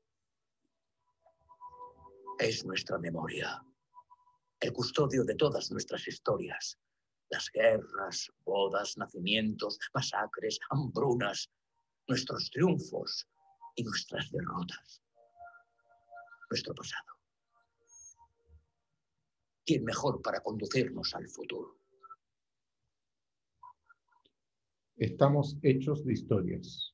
Es nuestra memoria, el custodio de todas nuestras historias. Las guerras, bodas, nacimientos, masacres, hambrunas, nuestros triunfos y nuestras derrotas. Nuestro pasado. ¿Quién mejor para conducirnos al futuro? Estamos hechos de historias.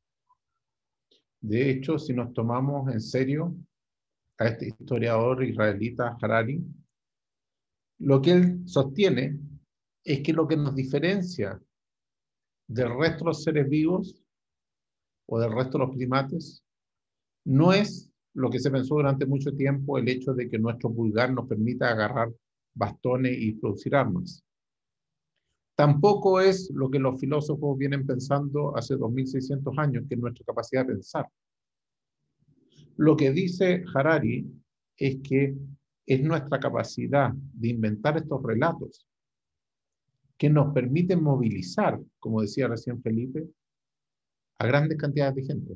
De hecho, si nos tomamos en serio a este historiador israelita Harari, lo que él sostiene es que lo que nos diferencia del resto de los seres vivos o del resto de los primates no es lo que se pensó durante mucho tiempo, el hecho de que nuestro pulgar nos permita agarrar bastones y producir armas. Tampoco es lo que los filósofos vienen pensando hace 2600 años, que es nuestra capacidad de pensar. Lo que dice Harari es que es nuestra capacidad de inventar estos relatos que nos permiten movilizar, como decía recién Felipe, a grandes cantidades de gente.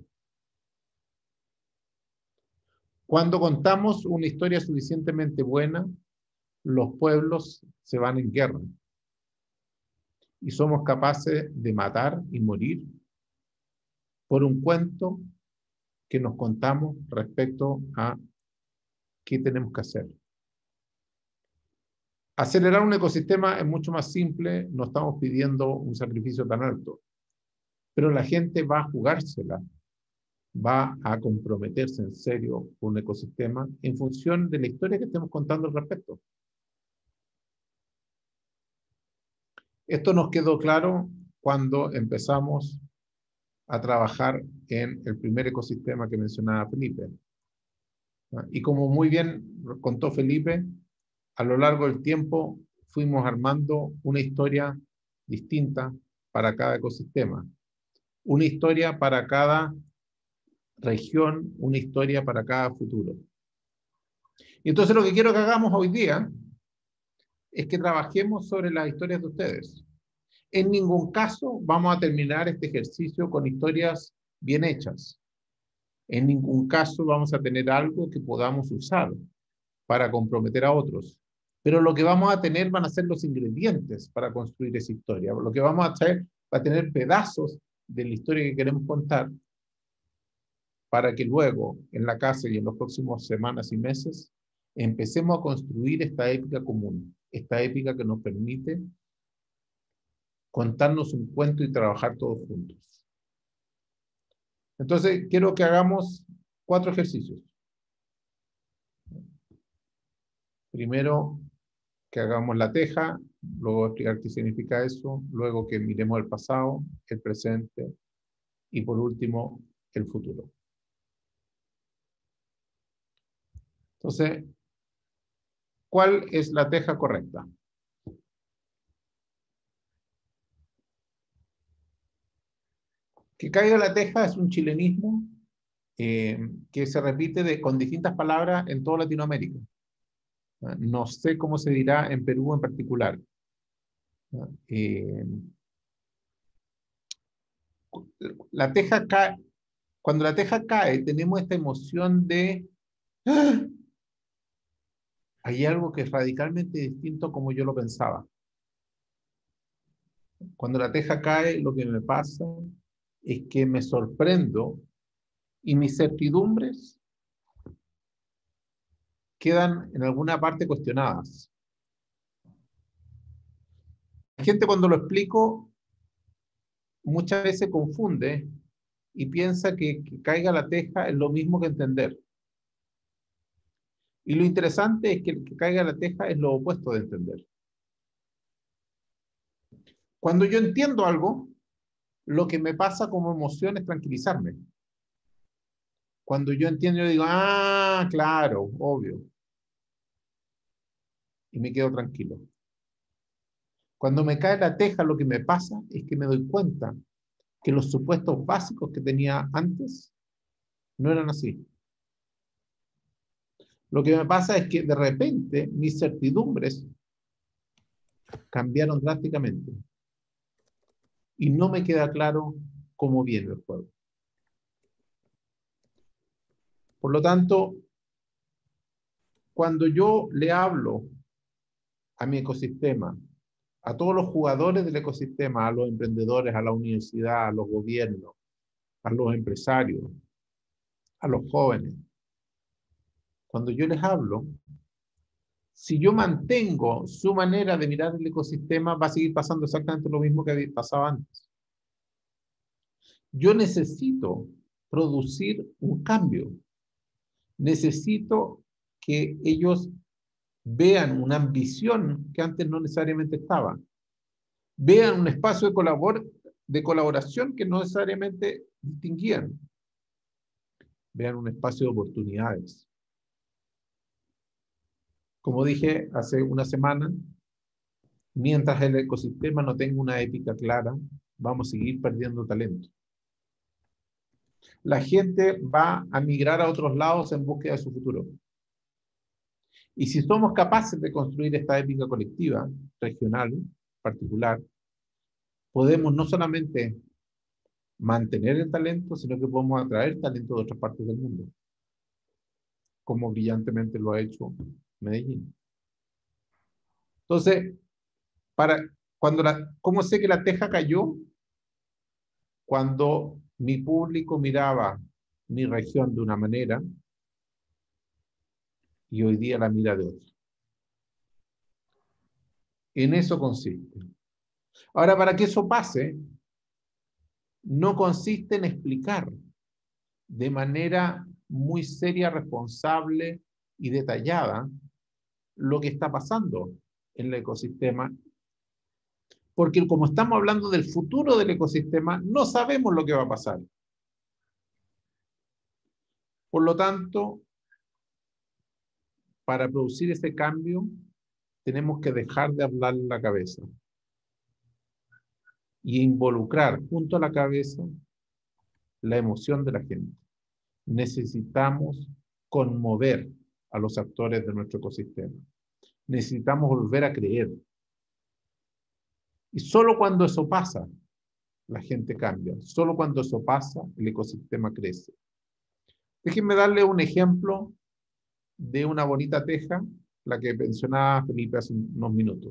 Cuando contamos una historia suficientemente buena, los pueblos se van en guerra y somos capaces de matar y morir por un cuento que nos contamos respecto a qué tenemos que hacer. Acelerar un ecosistema es mucho más simple, no estamos pidiendo un sacrificio tan alto, pero la gente va a jugársela, va a comprometerse en serio con un ecosistema en función de la historia que estemos contando al respecto. Esto nos quedó claro cuando empezamos a trabajar en el primer ecosistema que mencionaba Felipe. Y como muy bien contó Felipe, a lo largo del tiempo fuimos armando una historia distinta para cada ecosistema, una historia para cada región, una historia para cada futuro. Y entonces lo que quiero que hagamos hoy día es que trabajemos sobre las historias de ustedes. En ningún caso vamos a terminar este ejercicio con historias bien hechas. En ningún caso vamos a tener algo que podamos usar para comprometer a otros. Pero lo que vamos a tener van a ser los ingredientes para construir esa historia. Lo que vamos a hacer va a tener pedazos de la historia que queremos contar para que luego, en la casa y en las próximas semanas y meses, empecemos a construir esta épica común, esta épica que nos permite contarnos un cuento y trabajar todos juntos. Entonces, quiero que hagamos 4 ejercicios. Primero, que hagamos la teja, luego voy a explicar qué significa eso, luego que miremos el pasado, el presente y por último, el futuro. Entonces, ¿cuál es la teja correcta? Que caiga la teja es un chilenismo que se repite con distintas palabras en toda Latinoamérica. No sé cómo se dirá en Perú en particular. La teja cae, cuando la teja cae, tenemos esta emoción de ¡ah! Hay algo que es radicalmente distinto como yo lo pensaba. Cuando la teja cae, lo que me pasa es que me sorprendo y mis certidumbres quedan en alguna parte cuestionadas. La gente cuando lo explico muchas veces confunde y piensa que caiga la teja es lo mismo que entender. Y lo interesante es que el que caiga la teja es lo opuesto de entender. Cuando yo entiendo algo, lo que me pasa como emoción es tranquilizarme. Cuando yo entiendo, yo digo, ah, claro, obvio. Y me quedo tranquilo. Cuando me cae la teja, lo que me pasa es que me doy cuenta que los supuestos básicos que tenía antes no eran así. Lo que me pasa es que de repente mis certidumbres cambiaron drásticamente y no me queda claro cómo viene el juego. Por lo tanto, cuando yo le hablo a mi ecosistema, a todos los jugadores del ecosistema, a los emprendedores, a la universidad, a los gobiernos, a los empresarios, a los jóvenes, cuando yo les hablo, si yo mantengo su manera de mirar el ecosistema, va a seguir pasando exactamente lo mismo que pasaba antes. Yo necesito producir un cambio. Necesito que ellos vean una ambición que antes no necesariamente estaba. Vean un espacio de colaboración que no necesariamente distinguían. Vean un espacio de oportunidades. Como dije hace una semana, mientras el ecosistema no tenga una ética clara, vamos a seguir perdiendo talento. La gente va a migrar a otros lados en búsqueda de su futuro. Y si somos capaces de construir esta ética colectiva, regional, particular, podemos no solamente mantener el talento, sino que podemos atraer talento de otras partes del mundo, como brillantemente lo ha hecho Medellín. Entonces, ¿cómo sé que la teja cayó? Cuando mi público miraba mi región de una manera y hoy día la mira de otra. En eso consiste. Ahora, para que eso pase, no consiste en explicar de manera muy seria, responsable y detallada lo que está pasando en el ecosistema, porque como estamos hablando del futuro del ecosistema, no sabemos lo que va a pasar. Por lo tanto, para producir ese cambio, tenemos que dejar de hablar en la cabeza y involucrar junto a la cabeza la emoción de la gente. Necesitamos conmover a los actores de nuestro ecosistema. Necesitamos volver a creer. Y solo cuando eso pasa, la gente cambia. Solo cuando eso pasa, el ecosistema crece. Déjenme darle un ejemplo de una bonita teja, la que mencionaba Felipe hace unos minutos.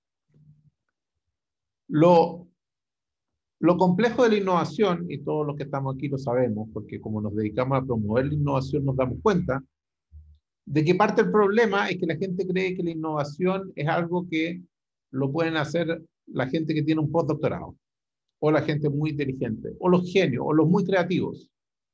Lo complejo de la innovación, y todos los que estamos aquí lo sabemos, porque como nos dedicamos a promover la innovación nos damos cuenta, de que parte del problema es que la gente cree que la innovación es algo que lo pueden hacer la gente que tiene un postdoctorado, o la gente muy inteligente, o los genios, o los muy creativos.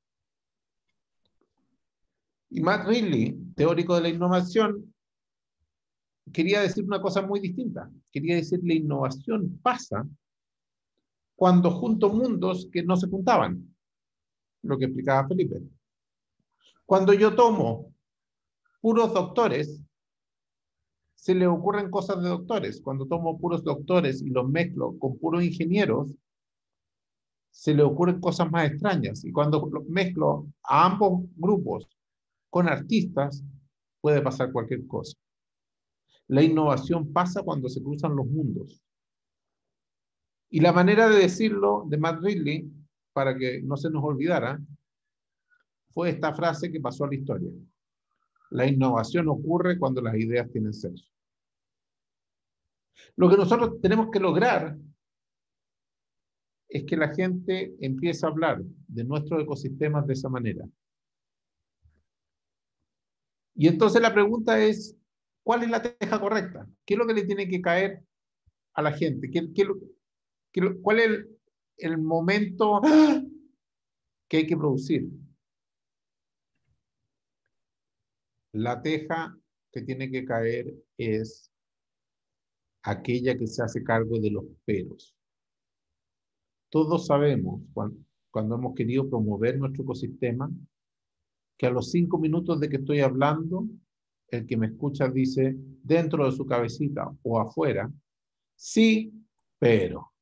Y Matt Ridley, teórico de la innovación, quería decir una cosa muy distinta. Quería decir que la innovación pasa cuando junto mundos que no se juntaban, lo que explicaba Felipe. Cuando yo tomo puros doctores, se le ocurren cosas de doctores. Cuando tomo puros doctores y los mezclo con puros ingenieros, se le ocurren cosas más extrañas. Y cuando los mezclo a ambos grupos con artistas, puede pasar cualquier cosa. La innovación pasa cuando se cruzan los mundos. Y la manera de decirlo de Matt Ridley, para que no se nos olvidara, fue esta frase que pasó a la historia. La innovación ocurre cuando las ideas tienen sexo. Lo que nosotros tenemos que lograr es que la gente empieza a hablar de nuestros ecosistemas de esa manera. Y entonces la pregunta es, ¿cuál es la teja correcta? ¿Qué es lo que le tiene que caer a la gente? ¿Cuál es el momento que hay que producir? La teja que tiene que caer es aquella que se hace cargo de los peros. Todos sabemos, cuando hemos querido promover nuestro ecosistema, que a los 5 minutos de que estoy hablando, el que me escucha dice dentro de su cabecita o afuera, sí, pero.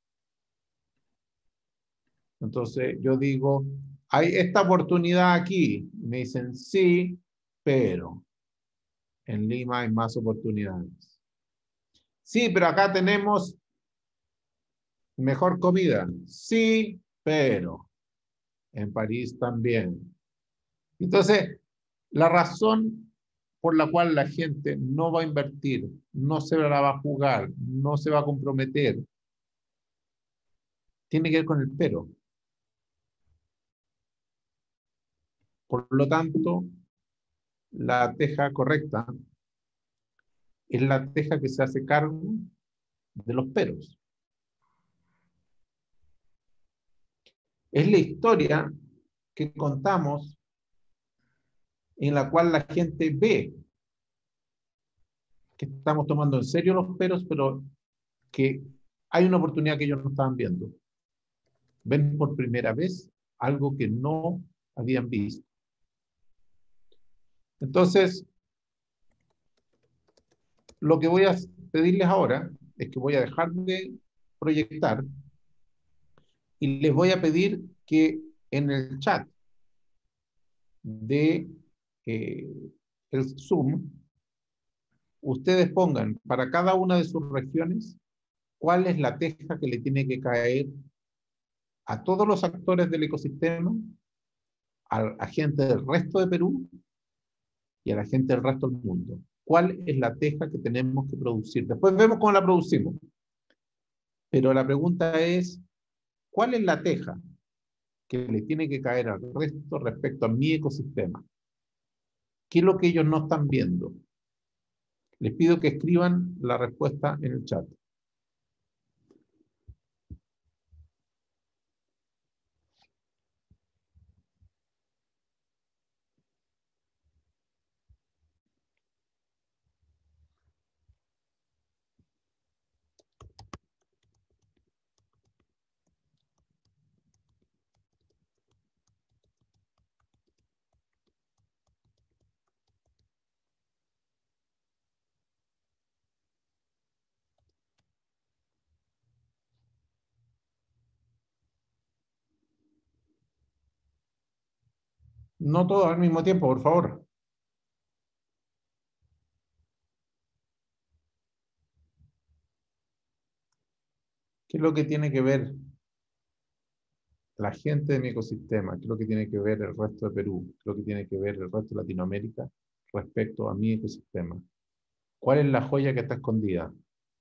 Entonces yo digo, hay esta oportunidad aquí. Me dicen sí, pero. En Lima hay más oportunidades. Sí, pero acá tenemos mejor comida. Sí, pero. En París también. Entonces, la razón por la cual la gente no va a invertir, no se la va a jugar, no se va a comprometer, tiene que ver con el pero. Por lo tanto, la teja correcta es la teja que se hace cargo de los peros. Es la historia que contamos en la cual la gente ve que estamos tomando en serio los peros, pero que hay una oportunidad que ellos no estaban viendo. Ven por primera vez algo que no habían visto. Entonces, lo que voy a pedirles ahora es que voy a dejar de proyectar y les voy a pedir que en el chat de el Zoom, ustedes pongan para cada una de sus regiones cuál es la teja que le tiene que caer a todos los actores del ecosistema, a la gente del resto de Perú y a la gente del resto del mundo. ¿Cuál es la teja que tenemos que producir? Después vemos cómo la producimos. Pero la pregunta es, ¿cuál es la teja que le tiene que caer al resto respecto a mi ecosistema? ¿Qué es lo que ellos no están viendo? Les pido que escriban la respuesta en el chat. No todos al mismo tiempo, por favor. ¿Qué es lo que tiene que ver la gente de mi ecosistema? ¿Qué es lo que tiene que ver el resto de Perú? ¿Qué es lo que tiene que ver el resto de Latinoamérica respecto a mi ecosistema? ¿Cuál es la joya que está escondida?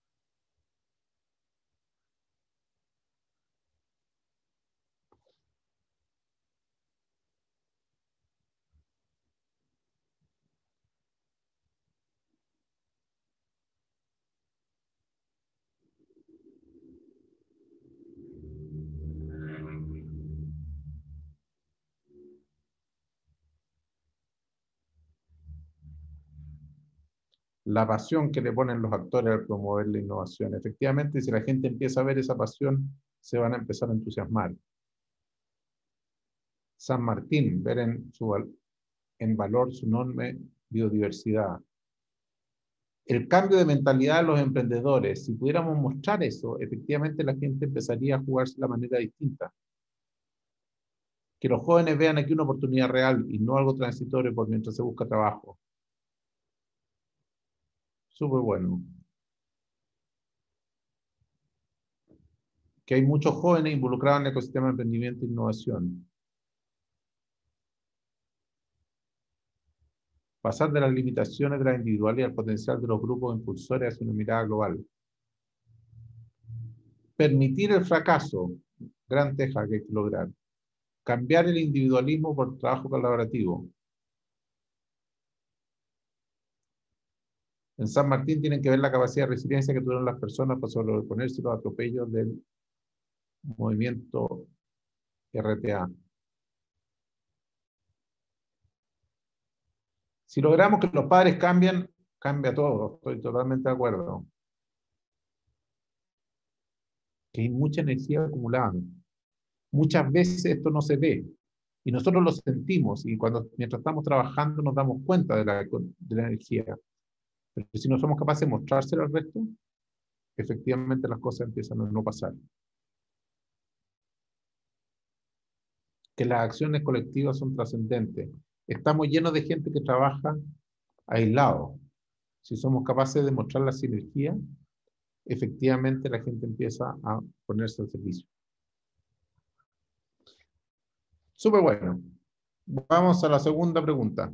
La pasión que le ponen los actores al promover la innovación. Efectivamente, si la gente empieza a ver esa pasión, se van a empezar a entusiasmar. San Martín, ver en valor su enorme biodiversidad. El cambio de mentalidad de los emprendedores, si pudiéramos mostrar eso, efectivamente la gente empezaría a jugarse de la manera distinta. Que los jóvenes vean aquí una oportunidad real y no algo transitorio por mientras se busca trabajo. Súper bueno. Que hay muchos jóvenes involucrados en el ecosistema de emprendimiento e innovación. Pasar de las limitaciones de la individualidad al potencial de los grupos impulsores hacia una mirada global. Permitir el fracaso. gran teja que hay que lograr. Cambiar el individualismo por trabajo colaborativo. En San Martín tienen que ver la capacidad de resiliencia que tuvieron las personas para sobreponerse a los atropellos del movimiento RTA. Si logramos que los padres cambien, cambia todo. Estoy totalmente de acuerdo. Que hay mucha energía acumulada. Muchas veces esto no se ve y nosotros lo sentimos y mientras estamos trabajando nos damos cuenta de la energía. Pero si no somos capaces de mostrárselo al resto, efectivamente las cosas empiezan a no pasar. Que las acciones colectivas son trascendentes. Estamos llenos de gente que trabaja aislado. Si somos capaces de mostrar la sinergia, efectivamente la gente empieza a ponerse al servicio. Súper bueno. Vamos a la segunda pregunta.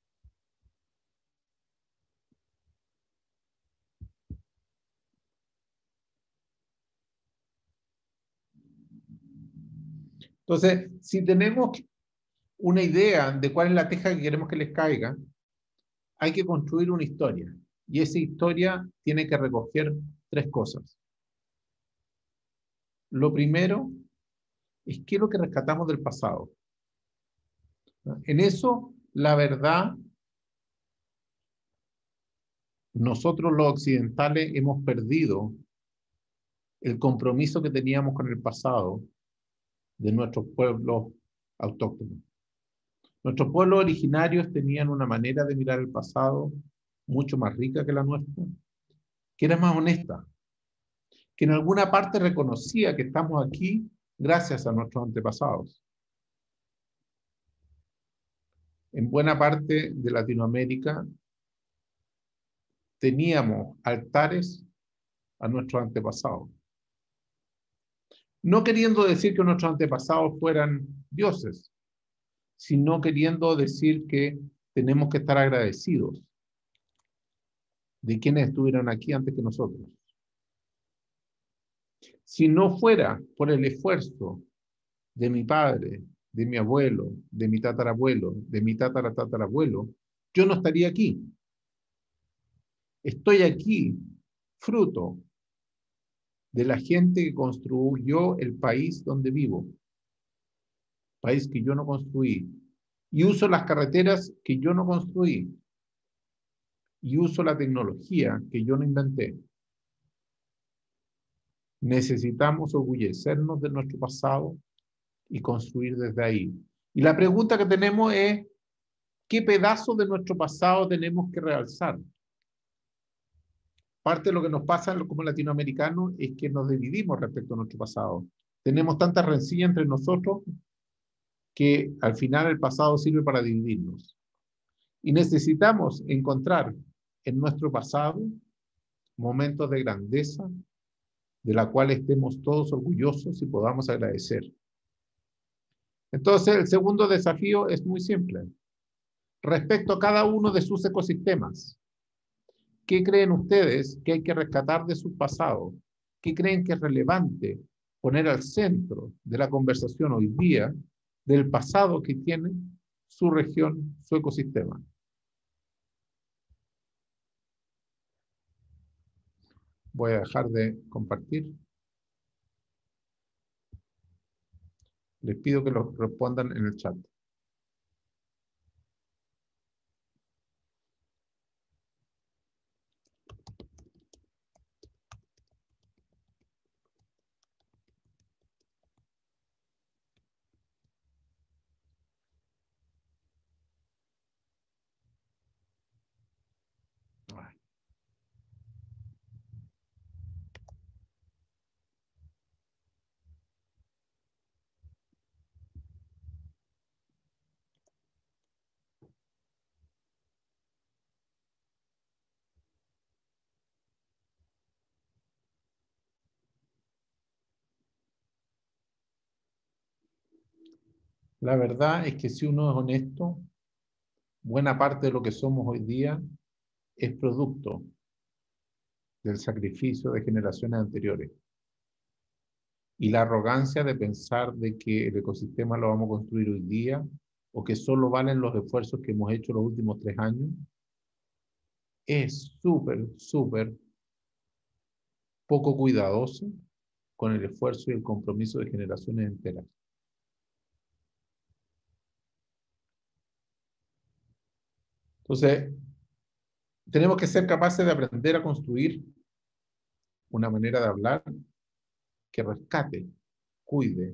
Entonces, si tenemos una idea de cuál es la teja que queremos que les caiga, hay que construir una historia. Y esa historia tiene que recoger tres cosas. Lo primero es qué es lo que rescatamos del pasado. En eso, la verdad, nosotros los occidentales hemos perdido el compromiso que teníamos con el pasado de nuestros pueblos autóctonos. Nuestros pueblos originarios tenían una manera de mirar el pasado mucho más rica que la nuestra, que era más honesta, que en alguna parte reconocía que estamos aquí gracias a nuestros antepasados. En buena parte de Latinoamérica teníamos altares a nuestros antepasados. No queriendo decir que nuestros antepasados fueran dioses, sino queriendo decir que tenemos que estar agradecidos de quienes estuvieron aquí antes que nosotros. Si no fuera por el esfuerzo de mi padre, de mi abuelo, de mi tatarabuelo, de mi tataratatarabuelo, yo no estaría aquí. Estoy aquí fruto de la gente que construyó el país donde vivo, país que yo no construí, y uso las carreteras que yo no construí, y uso la tecnología que yo no inventé. Necesitamos orgullecernos de nuestro pasado y construir desde ahí. Y la pregunta que tenemos es, ¿qué pedazo de nuestro pasado tenemos que realzar? Parte de lo que nos pasa como latinoamericanos es que nos dividimos respecto a nuestro pasado. Tenemos tanta rencilla entre nosotros que al final el pasado sirve para dividirnos. Y necesitamos encontrar en nuestro pasado momentos de grandeza de la cual estemos todos orgullosos y podamos agradecer. Entonces, el segundo desafío es muy simple. Respecto a cada uno de sus ecosistemas, ¿qué creen ustedes que hay que rescatar de su pasado? ¿Qué creen que es relevante poner al centro de la conversación hoy día del pasado que tiene su región, su ecosistema? Voy a dejar de compartir. Les pido que lo respondan en el chat. La verdad es que si uno es honesto, buena parte de lo que somos hoy día es producto del sacrificio de generaciones anteriores. y la arrogancia de pensar de que el ecosistema lo vamos a construir hoy día o que solo valen los esfuerzos que hemos hecho los últimos 3 años, es súper, súper poco cuidadoso con el esfuerzo y el compromiso de generaciones enteras. Entonces, tenemos que ser capaces de aprender a construir una manera de hablar que rescate, cuide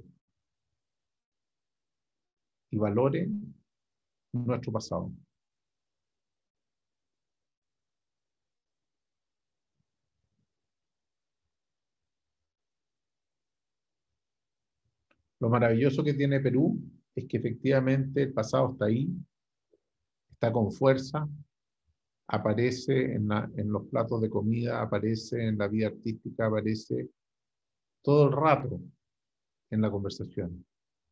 y valore nuestro pasado. Lo maravilloso que tiene Perú es que efectivamente el pasado está ahí, está con fuerza, aparece en los platos de comida, aparece en la vida artística, aparece todo el rato en la conversación.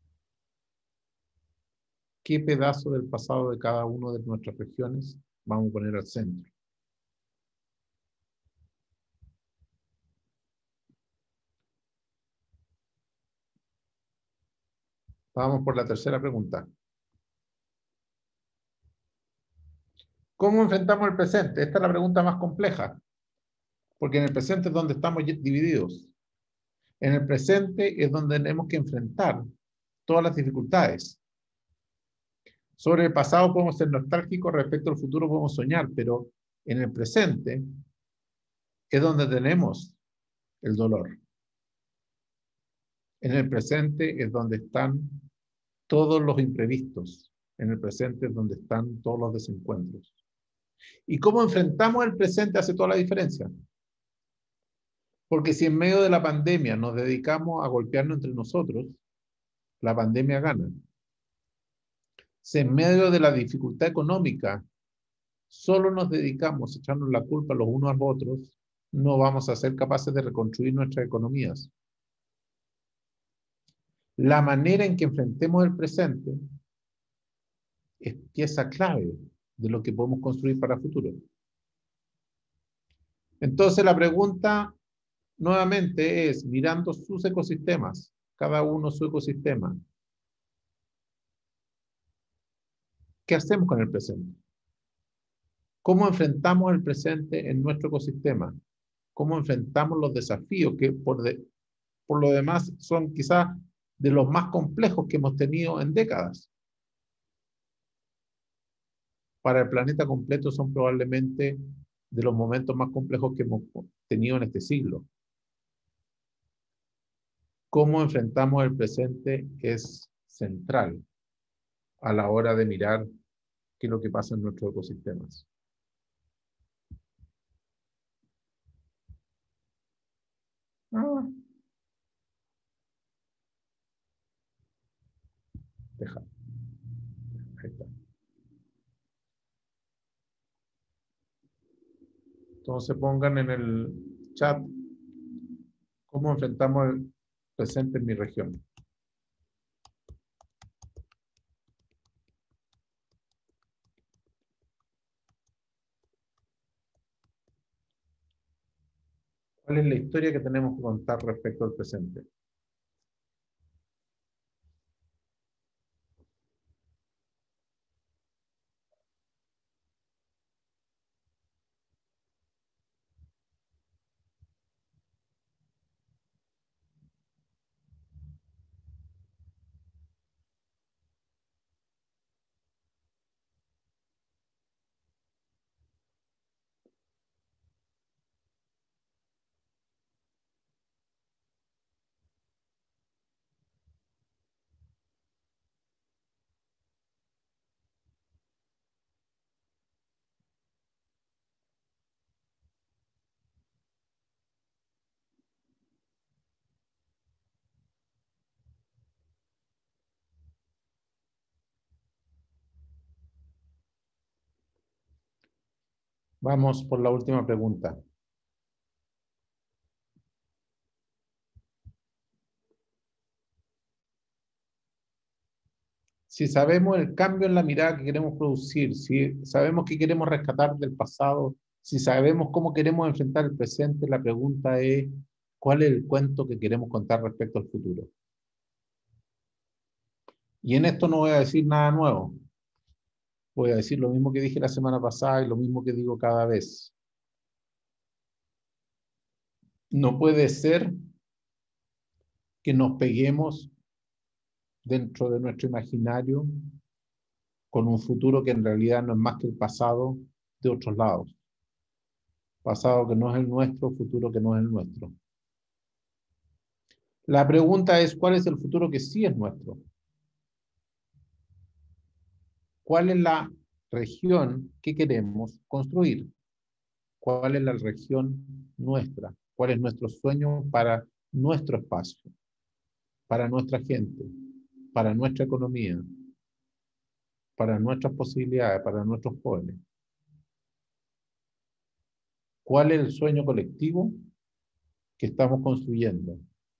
¿Qué pedazo del pasado de cada una de nuestras regiones vamos a poner al centro? Vamos por la tercera pregunta. ¿Cómo enfrentamos el presente? Esta es la pregunta más compleja, porque en el presente es donde estamos divididos. En el presente es donde tenemos que enfrentar todas las dificultades. Sobre el pasado podemos ser nostálgicos, respecto al futuro podemos soñar, pero en el presente es donde tenemos el dolor. En el presente es donde están todos los imprevistos. En el presente es donde están todos los desencuentros. ¿Y cómo enfrentamos el presente hace toda la diferencia? Porque si en medio de la pandemia nos dedicamos a golpearnos entre nosotros, la pandemia gana. Si en medio de la dificultad económica solo nos dedicamos a echarnos la culpa los unos a los otros, no vamos a ser capaces de reconstruir nuestras economías. La manera en que enfrentemos el presente es pieza clave de lo que podemos construir para el futuro. Entonces la pregunta nuevamente es, mirando sus ecosistemas, cada uno su ecosistema, ¿qué hacemos con el presente? ¿Cómo enfrentamos el presente en nuestro ecosistema? ¿Cómo enfrentamos los desafíos que por lo demás son quizás de los más complejos que hemos tenido en décadas? Para el planeta completo son probablemente de los momentos más complejos que hemos tenido en este siglo. Cómo enfrentamos el presente es central a la hora de mirar qué es lo que pasa en nuestros ecosistemas. Deja. Ahí está. Entonces pongan en el chat cómo enfrentamos el presente en mi región. ¿Cuál es la historia que tenemos que contar respecto al presente? Vamos por la última pregunta. Si sabemos el cambio en la mirada que queremos producir, si sabemos qué queremos rescatar del pasado, si sabemos cómo queremos enfrentar el presente, la pregunta es ¿Cuál es el cuento que queremos contar respecto al futuro? Y en esto no voy a decir nada nuevo. Voy a decir lo mismo que dije la semana pasada y lo mismo que digo cada vez. No puede ser que nos peguemos dentro de nuestro imaginario con un futuro que en realidad no es más que el pasado de otros lados. Pasado que no es el nuestro, futuro que no es el nuestro. La pregunta es, ¿cuál es el futuro que sí es nuestro? ¿Cuál es la región que queremos construir? ¿Cuál es la región nuestra? ¿Cuál es nuestro sueño para nuestro espacio, para nuestra gente, para nuestra economía, para nuestras posibilidades, para nuestros jóvenes? ¿Cuál es el sueño colectivo que estamos construyendo?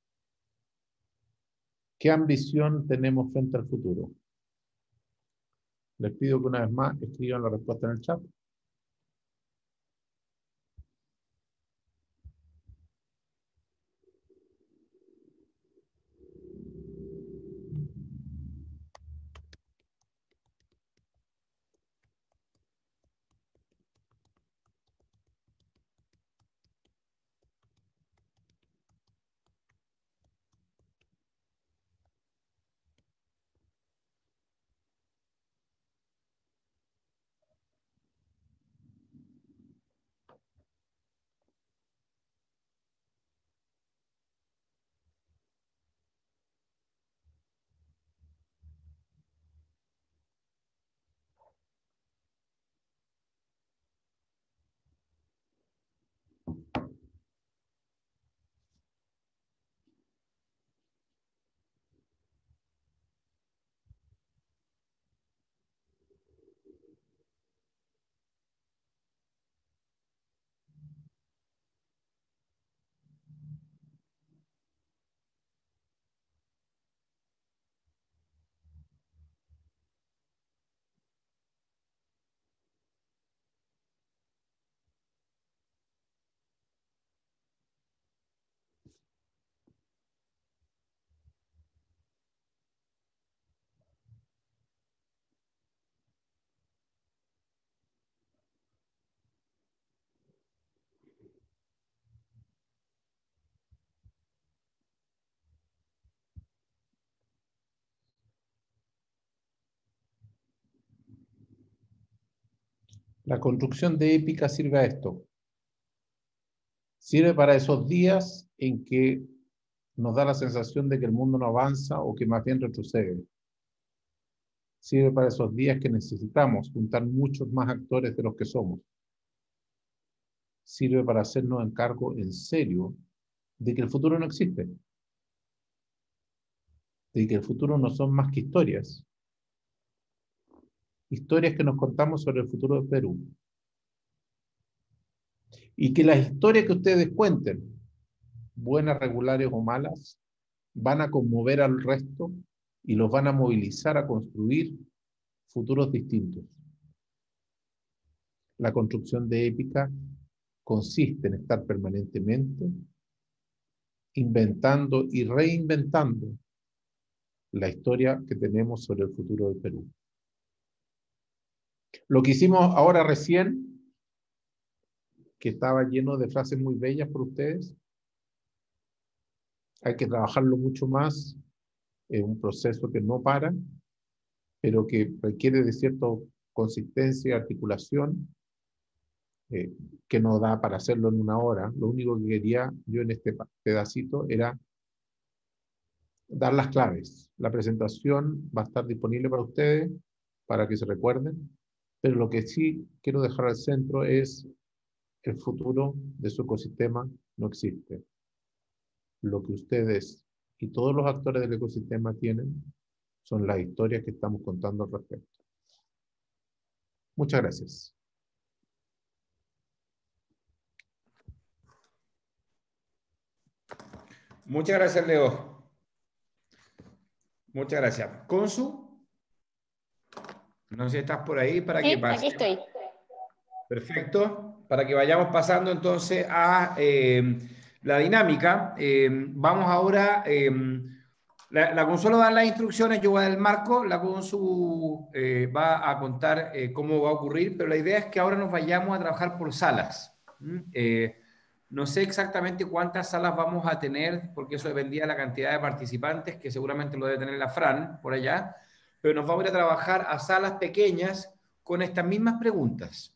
¿Qué ambición tenemos frente al futuro? Les pido que una vez más escriban la respuesta en el chat. La construcción de épica sirve a esto. Sirve para esos días en que nos da la sensación de que el mundo no avanza o que más bien retrocede. Sirve para esos días que necesitamos juntar muchos más actores de los que somos. Sirve para hacernos encargo en serio de que el futuro no existe. De que el futuro no son más que historias. Historias que nos contamos sobre el futuro de Perú. Y que las historias que ustedes cuenten, buenas, regulares o malas, van a conmover al resto y los van a movilizar a construir futuros distintos. La construcción de épica consiste en estar permanentemente inventando y reinventando la historia que tenemos sobre el futuro del Perú. Lo que hicimos ahora recién, que estaba lleno de frases muy bellas por ustedes, hay que trabajarlo mucho más, es un proceso que no para, pero que requiere de cierta consistencia y articulación, que no da para hacerlo en una hora. Lo único que quería yo en este pedacito era dar las claves. La presentación va a estar disponible para ustedes, para que se recuerden, pero lo que sí quiero dejar al centro es el futuro de su ecosistema no existe. Lo que ustedes y todos los actores del ecosistema tienen son las historias que estamos contando al respecto. Muchas gracias. Muchas gracias, Leo. Muchas gracias. Consu, no sé si estás por ahí para que pase. Aquí estoy. Perfecto. Para que vayamos pasando entonces a la dinámica. Vamos ahora, la Consuelo va a dar las instrucciones, yo voy a dar el marco, la Consu va a contar cómo va a ocurrir, pero la idea es que ahora nos vayamos a trabajar por salas. No sé exactamente cuántas salas vamos a tener, porque eso dependía de la cantidad de participantes, que seguramente lo debe tener la Fran por allá, pero nos vamos a ir a trabajar a salas pequeñas con estas mismas preguntas.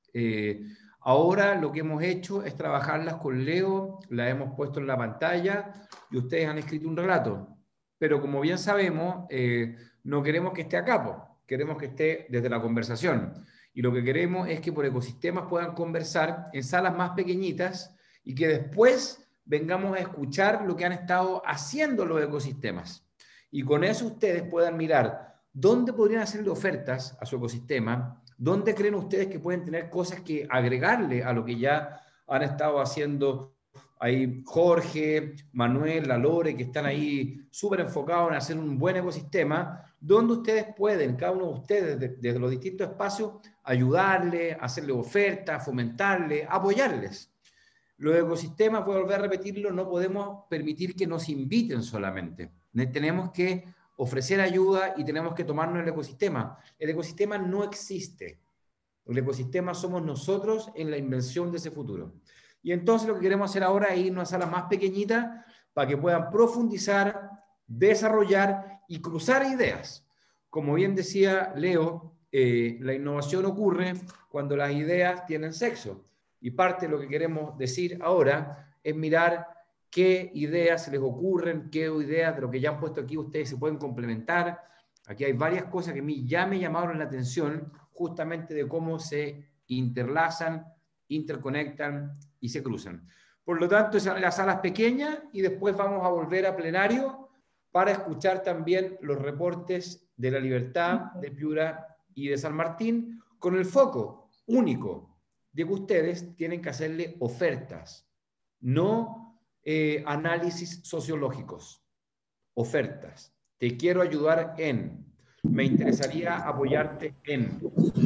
Ahora lo que hemos hecho es trabajarlas con Leo, las hemos puesto en la pantalla y ustedes han escrito un relato. Pero como bien sabemos, no queremos que esté a capo, queremos que esté desde la conversación. Y lo que queremos es que por ecosistemas puedan conversar en salas más pequeñitas y que después vengamos a escuchar lo que han estado haciendo los ecosistemas. Y con eso ustedes puedan mirar dónde podrían hacerle ofertas a su ecosistema, dónde creen ustedes que pueden tener cosas que agregarle a lo que ya han estado haciendo ahí Jorge, Manuel, la Lore, que están ahí súper enfocados en hacer un buen ecosistema, donde ustedes pueden, cada uno de ustedes, desde los distintos espacios, ayudarle, hacerle ofertas, fomentarle, apoyarles. Los ecosistemas, voy a volver a repetirlo, no podemos permitir que nos inviten solamente. Tenemos que ofrecer ayuda y tenemos que tomarnos el ecosistema. El ecosistema no existe. El ecosistema somos nosotros en la invención de ese futuro. Y entonces lo que queremos hacer ahora es irnos a salas más pequeñitas para que puedan profundizar, desarrollar y cruzar ideas. Como bien decía Leo, la innovación ocurre cuando las ideas tienen sexo. Y parte de lo que queremos decir ahora es mirar qué ideas se les ocurren, qué ideas de lo que ya han puesto aquí ustedes se pueden complementar. Aquí hay varias cosas que a mí ya me llamaron la atención, justamente de cómo se interlazan, interconectan y se cruzan. Por lo tanto, esas son las salas pequeñas y después vamos a volver a plenario para escuchar también los reportes de La Libertad, de Piura y de San Martín, con el foco único de que ustedes tienen que hacerle ofertas, no análisis sociológicos, ofertas. Te quiero ayudar en, me interesaría apoyarte en,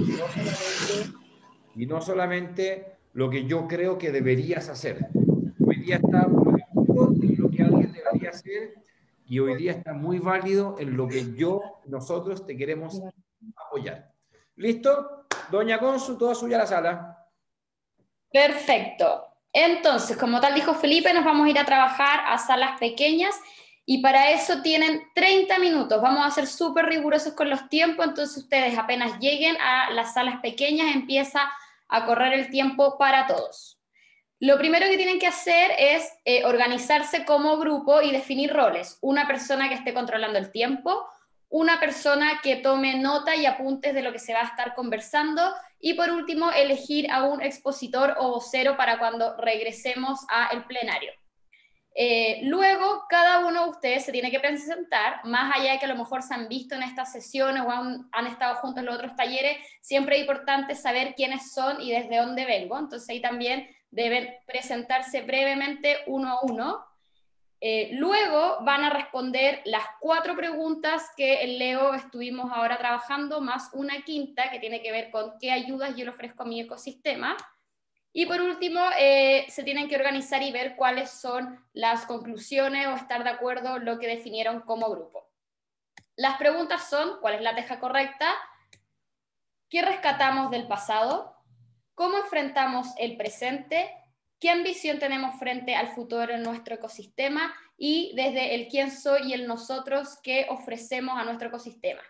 y no solamente lo que yo creo que deberías hacer. Hoy día está muy válido en lo que alguien debería hacer y hoy día está muy válido en lo que nosotros te queremos apoyar. ¿Listo? Doña Consu, toda suya la sala. Perfecto. Entonces, como tal dijo Felipe, nos vamos a ir a trabajar a salas pequeñas y para eso tienen 30 minutos. Vamos a ser súper rigurosos con los tiempos, entonces ustedes apenas lleguen a las salas pequeñas empieza a correr el tiempo para todos. Lo primero que tienen que hacer es organizarse como grupo y definir roles. Una persona que esté controlando el tiempo, una persona que tome nota y apuntes de lo que se va a estar conversando y por último elegir a un expositor o vocero para cuando regresemos al plenario. Luego cada uno de ustedes se tiene que presentar, más allá de que a lo mejor se han visto en estas sesiones o han estado juntos en los otros talleres, siempre es importante saber quiénes son y desde dónde vengo, entonces ahí también deben presentarse brevemente uno a uno. Luego van a responder las 4 preguntas que el Leo estuvimos ahora trabajando, más una quinta que tiene que ver con qué ayudas yo le ofrezco a mi ecosistema. Y por último, se tienen que organizar y ver cuáles son las conclusiones o estar de acuerdo en lo que definieron como grupo. Las preguntas son, ¿cuál es la teja correcta? ¿Qué rescatamos del pasado? ¿Cómo enfrentamos el presente? ¿Qué ambición tenemos frente al futuro en nuestro ecosistema? Y desde el quién soy y el nosotros, ¿qué ofrecemos a nuestro ecosistema?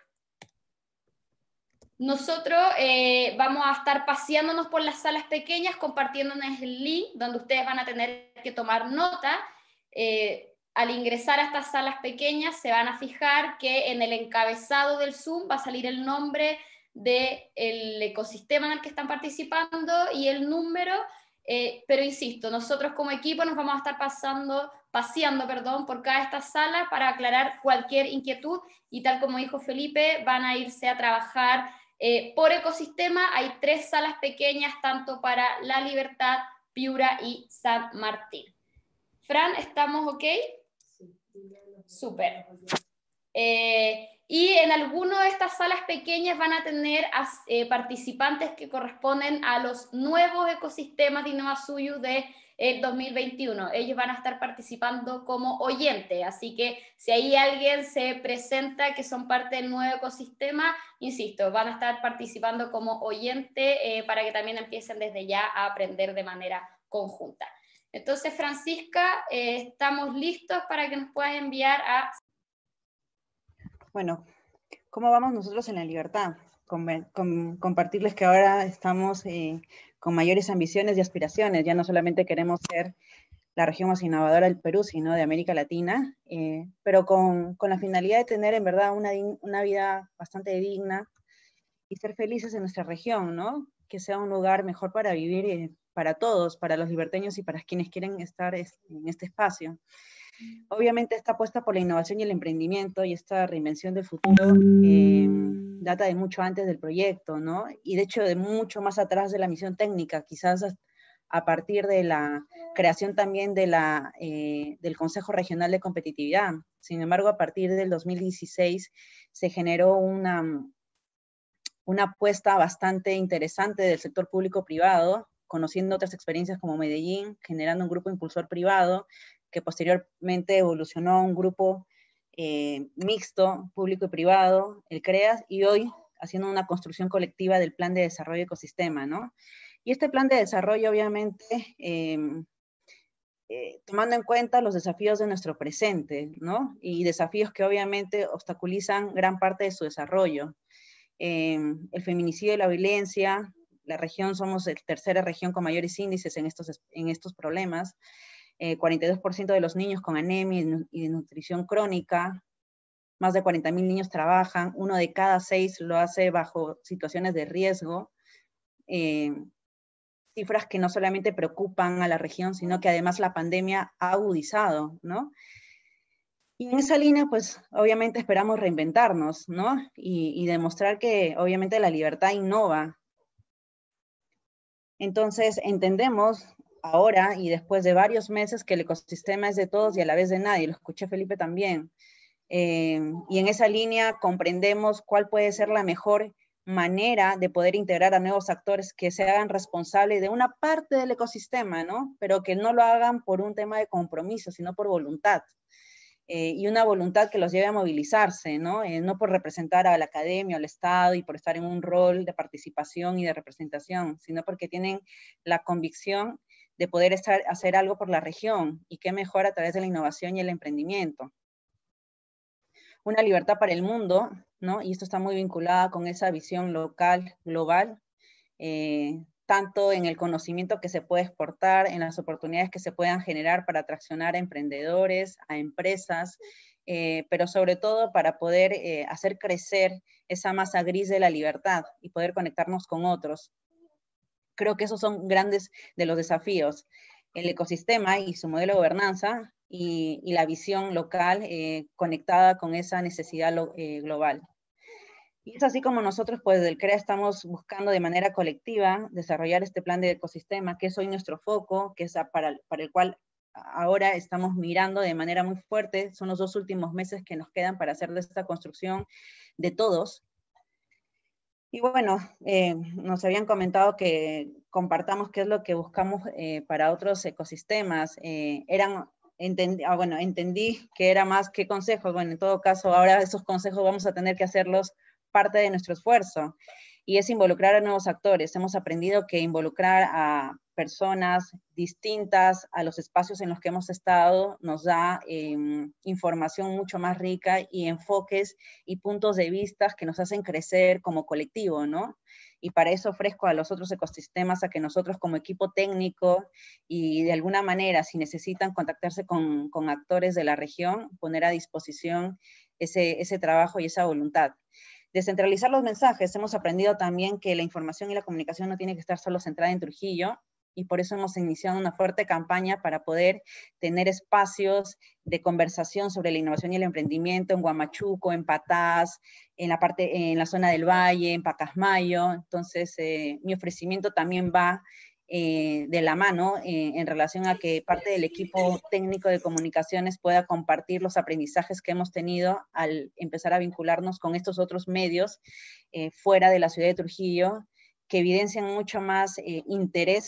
Nosotros vamos a estar paseándonos por las salas pequeñas, compartiéndonos el link donde ustedes van a tener que tomar nota. Al ingresar a estas salas pequeñas se van a fijar que en el encabezado del Zoom va a salir el nombre del ecosistema en el que están participando y el número, pero insisto, nosotros como equipo nos vamos a estar paseando por cada esta sala para aclarar cualquier inquietud y tal como dijo Felipe, van a irse a trabajar por ecosistema. Hay 3 salas pequeñas, tanto para La Libertad, Piura y San Martín. Fran, ¿estamos ok? Sí. Súper. Y en alguna de estas salas pequeñas van a tener participantes que corresponden a los nuevos ecosistemas de InnovaSuyu de el 2021. Ellos van a estar participando como oyente, así que si ahí alguien se presenta que son parte del nuevo ecosistema, insisto, van a estar participando como oyente para que también empiecen desde ya a aprender de manera conjunta. Entonces, Francisca, estamos listos para que nos puedas enviar a... Bueno, ¿cómo vamos nosotros en la libertad? Compartirles que ahora estamos con mayores ambiciones y aspiraciones. Ya no solamente queremos ser la región más innovadora del Perú, sino de América Latina, pero con la finalidad de tener en verdad una vida bastante digna y ser felices en nuestra región, ¿no? Que sea un lugar mejor para vivir para todos, para los liberteños y para quienes quieren estar en este espacio. Obviamente esta apuesta por la innovación y el emprendimiento y esta reinvención del futuro data de mucho antes del proyecto, ¿no? Y de hecho de mucho más atrás de la misión técnica, quizás a partir de la creación también de del Consejo Regional de Competitividad. Sin embargo, a partir del 2016 se generó una apuesta bastante interesante del sector público-privado, conociendo otras experiencias como Medellín, generando un grupo impulsor privado, que posteriormente evolucionó a un grupo mixto, público y privado, el CREAS, y hoy haciendo una construcción colectiva del Plan de Desarrollo Ecosistema, ¿no? Y este plan de desarrollo, obviamente, tomando en cuenta los desafíos de nuestro presente, ¿no? Y desafíos que obviamente obstaculizan gran parte de su desarrollo. El feminicidio y la violencia, la región, somos la tercera región con mayores índices en estos problemas, 42% de los niños con anemia y desnutrición crónica, más de 40.000 niños trabajan, 1 de cada 6 lo hace bajo situaciones de riesgo, cifras que no solamente preocupan a la región, sino que además la pandemia ha agudizado, ¿no? Y en esa línea, pues, obviamente esperamos reinventarnos, ¿no? Y demostrar que, obviamente, la libertad innova. Entonces, entendemos ahora y después de varios meses que el ecosistema es de todos y a la vez de nadie. Lo escuché Felipe también. Y en esa línea comprendemos cuál puede ser la mejor manera de poder integrar a nuevos actores que se hagan responsables de una parte del ecosistema, ¿no? Pero que no lo hagan por un tema de compromiso, sino por voluntad. Y una voluntad que los lleve a movilizarse, ¿no? No por representar a la academia, al Estado y por estar en un rol de participación y de representación, sino porque tienen la convicción de poder hacer algo por la región, y qué mejor a través de la innovación y el emprendimiento. Una libertad para el mundo, ¿no? Y esto está muy vinculado con esa visión local, global, tanto en el conocimiento que se puede exportar, en las oportunidades que se puedan generar para atraccionar a emprendedores, a empresas, pero sobre todo para poder hacer crecer esa masa gris de la libertad y poder conectarnos con otros. Creo que esos son grandes de los desafíos. El ecosistema y su modelo de gobernanza y la visión local conectada con esa necesidad global. Y es así como nosotros, pues, del CREA estamos buscando de manera colectiva desarrollar este plan de ecosistema, que es hoy nuestro foco, que es para el cual ahora estamos mirando de manera muy fuerte. Son los 2 últimos meses que nos quedan para hacer de esta construcción de todos. Y bueno, nos habían comentado que compartamos qué es lo que buscamos para otros ecosistemas. Entendí que era más que consejos. Bueno, en todo caso, ahora esos consejos vamos a tener que hacerlos parte de nuestro esfuerzo, y es involucrar a nuevos actores. Hemos aprendido que involucrar a personas distintas a los espacios en los que hemos estado nos da información mucho más rica y enfoques y puntos de vista que nos hacen crecer como colectivo, ¿no? Y para eso ofrezco a los otros ecosistemas a que nosotros como equipo técnico y de alguna manera, si necesitan contactarse con actores de la región, poner a disposición ese trabajo y esa voluntad. Descentralizar los mensajes. Hemos aprendido también que la información y la comunicación no tiene que estar solo centrada en Trujillo, y por eso hemos iniciado una fuerte campaña para poder tener espacios de conversación sobre la innovación y el emprendimiento en Huamachuco, en Patás, en la zona del Valle, en Pacasmayo. Entonces, mi ofrecimiento también va de la mano en relación a que parte del equipo técnico de comunicaciones pueda compartir los aprendizajes que hemos tenido al empezar a vincularnos con estos otros medios fuera de la ciudad de Trujillo, que evidencian mucho más interés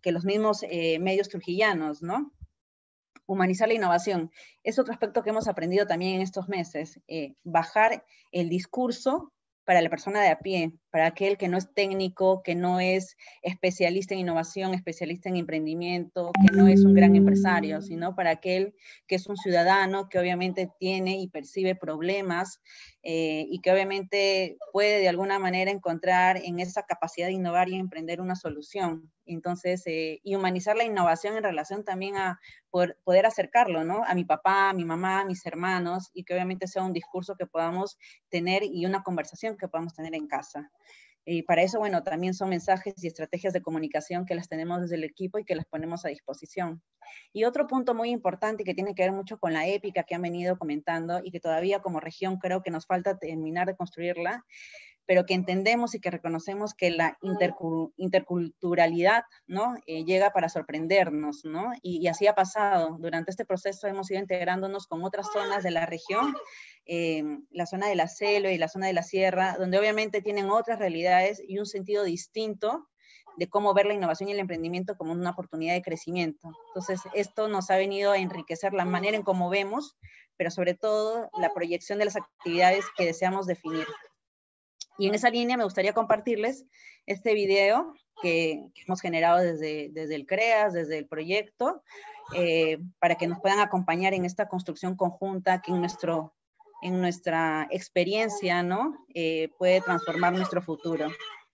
que los mismos medios trujillanos, ¿no? Humanizar la innovación. Es otro aspecto que hemos aprendido también en estos meses. Bajar el discurso para la persona de a pie, para aquel que no es técnico, que no es especialista en innovación, especialista en emprendimiento, que no es un gran empresario, sino para aquel que es un ciudadano que obviamente tiene y percibe problemas y que obviamente puede de alguna manera encontrar en esa capacidad de innovar y emprender una solución. Entonces, y humanizar la innovación en relación también a poder acercarlo, ¿no? A mi papá, a mi mamá, a mis hermanos, y que obviamente sea un discurso que podamos tener y una conversación que podamos tener en casa. Y para eso, bueno, también son mensajes y estrategias de comunicación que las tenemos desde el equipo y que las ponemos a disposición. Y otro punto muy importante que tiene que ver mucho con la épica que han venido comentando y que todavía como región creo que nos falta terminar de construirla, pero que entendemos y que reconocemos que la interculturalidad, ¿no? Llega para sorprendernos, ¿no? Y así ha pasado. Durante este proceso hemos ido integrándonos con otras zonas de la región, la zona de la selva y la zona de la sierra, donde obviamente tienen otras realidades y un sentido distinto de cómo ver la innovación y el emprendimiento como una oportunidad de crecimiento. Entonces, esto nos ha venido a enriquecer la manera en cómo vemos, pero sobre todo la proyección de las actividades que deseamos definir. Y en esa línea me gustaría compartirles este video que hemos generado desde el CREAS, desde el proyecto, para que nos puedan acompañar en esta construcción conjunta que en nuestra experiencia, ¿no? Puede transformar nuestro futuro.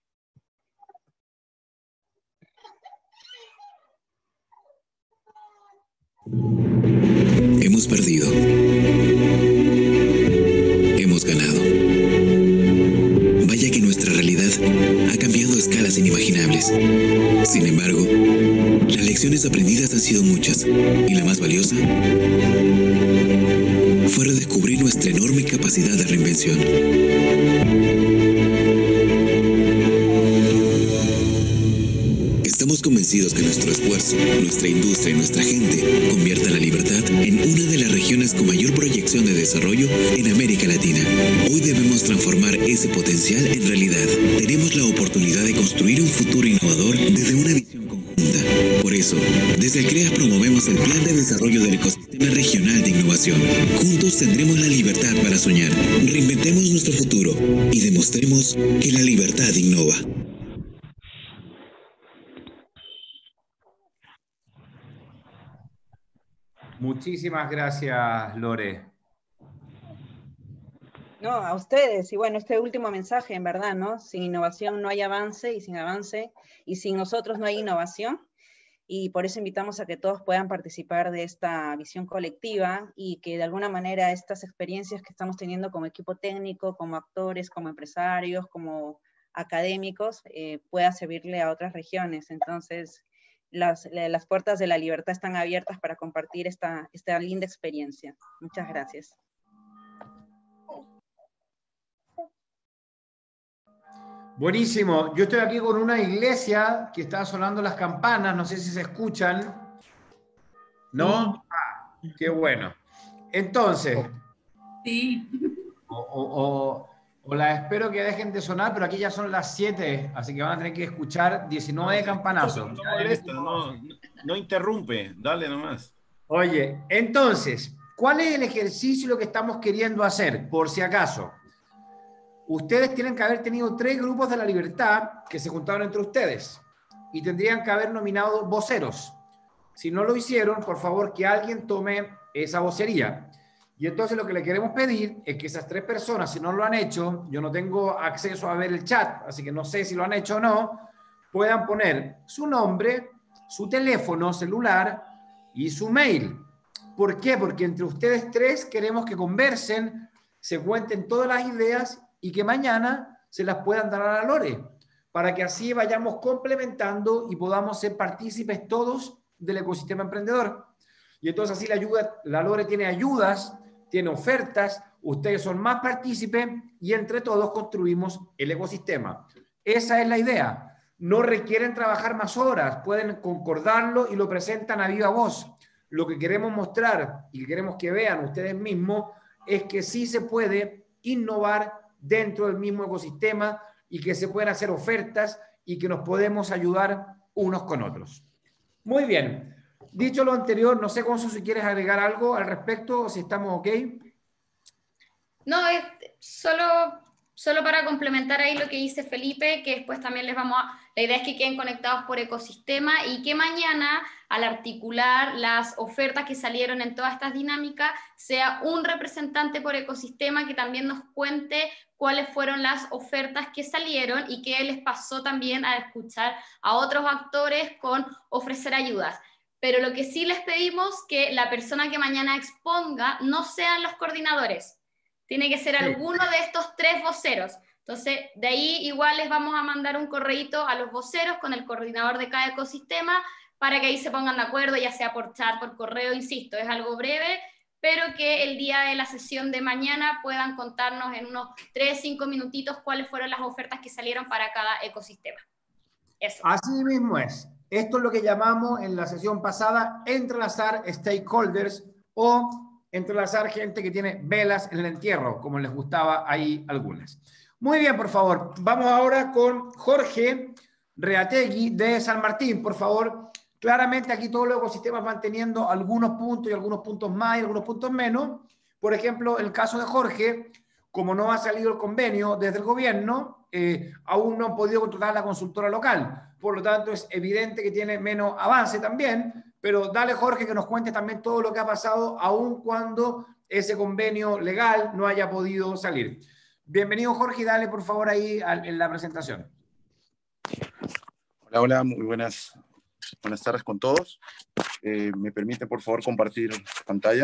Hemos perdido. Hemos ganado. Vaya que nuestra realidad ha cambiado a escalas inimaginables. Sin embargo, las lecciones aprendidas han sido muchas, y la más valiosa fue redescubrir nuestra enorme capacidad de reinvención. Estamos convencidos que nuestro esfuerzo, nuestra industria y nuestra gente conviertan la libertad en una de las regiones con mayor proyección de desarrollo en América Latina. Hoy debemos transformar ese potencial en realidad. Tenemos la oportunidad de construir un futuro innovador desde una visión conjunta. Por eso, desde el CREAS promovemos el Plan de Desarrollo del Ecosistema Regional de Innovación. Juntos tendremos la libertad para soñar, reinventemos nuestro futuro y demostremos que la libertad innova. Muchísimas gracias, Lore. No, a ustedes. Y bueno, este último mensaje, en verdad, ¿no? Sin innovación no hay avance, y sin avance y sin nosotros no hay innovación. Y por eso invitamos a que todos puedan participar de esta visión colectiva y que de alguna manera estas experiencias que estamos teniendo como equipo técnico, como actores, como empresarios, como académicos, pueda servirle a otras regiones. Entonces, las puertas de la libertad están abiertas para compartir esta linda experiencia. Muchas gracias. Buenísimo. Yo estoy aquí con una iglesia que está sonando las campanas. No sé si se escuchan. ¿No? Ah, qué bueno. Entonces. Sí. O las espero que dejen de sonar, pero aquí ya son las 7, así que van a tener que escuchar 19 campanazos. No molesta, no interrumpe, dale nomás. Oye, entonces, ¿cuál es el ejercicio y lo que estamos queriendo hacer? Por si acaso. Ustedes tienen que haber tenido 3 grupos de la libertad que se juntaron entre ustedes y tendrían que haber nominado voceros. Si no lo hicieron, por favor, que alguien tome esa vocería. Y entonces lo que le queremos pedir es que esas 3 personas, si no lo han hecho, yo no tengo acceso a ver el chat, así que no sé si lo han hecho o no, puedan poner su nombre, su teléfono celular y su mail. ¿Por qué? Porque entre ustedes 3 queremos que conversen, se cuenten todas las ideas y que mañana se las puedan dar a la Lore, para que así vayamos complementando y podamos ser partícipes todos del ecosistema emprendedor. Y entonces así la Lore tiene ayudas, tiene ofertas, ustedes son más partícipes y entre todos construimos el ecosistema. Esa es la idea. No requieren trabajar más horas, pueden concordarlo y lo presentan a viva voz. Lo que queremos mostrar y que queremos que vean ustedes mismos es que sí se puede innovar dentro del mismo ecosistema y que se pueden hacer ofertas y que nos podemos ayudar unos con otros. Muy bien. Dicho lo anterior, no sé, Consu, si quieres agregar algo al respecto o si estamos ok. No, es solo para complementar ahí lo que dice Felipe, que después también la idea es que queden conectados por ecosistema y que mañana, al articular las ofertas que salieron en todas estas dinámicas, sea un representante por ecosistema que también nos cuente cuáles fueron las ofertas que salieron y qué les pasó también a escuchar a otros actores con ofrecer ayudas. Pero lo que sí les pedimos que la persona que mañana exponga no sean los coordinadores. Tiene que ser alguno de estos 3 voceros. Entonces, de ahí igual les vamos a mandar un correíto a los voceros con el coordinador de cada ecosistema para que ahí se pongan de acuerdo, ya sea por chat, por correo, insisto, es algo breve, pero que el día de la sesión de mañana puedan contarnos en unos 3-5 minutitos cuáles fueron las ofertas que salieron para cada ecosistema. Eso. Así mismo es. Esto es lo que llamamos en la sesión pasada entrelazar stakeholders o entrelazar gente que tiene velas en el entierro, como les gustaba ahí algunas. Muy bien, por favor. Vamos ahora con Jorge Reategui de San Martín, por favor. Claramente aquí todos los ecosistemas van teniendo algunos puntos y algunos puntos más y algunos puntos menos. Por ejemplo, el caso de Jorge, como no ha salido el convenio desde el gobierno, aún no han podido contratar a la consultora local. Por lo tanto, es evidente que tiene menos avance también. Pero dale, Jorge, que nos cuente también todo lo que ha pasado, aun cuando ese convenio legal no haya podido salir. Bienvenido, Jorge, y dale, por favor, ahí en la presentación. Hola, hola, muy buenas tardes con todos. ¿Me permite, por favor, compartir pantalla?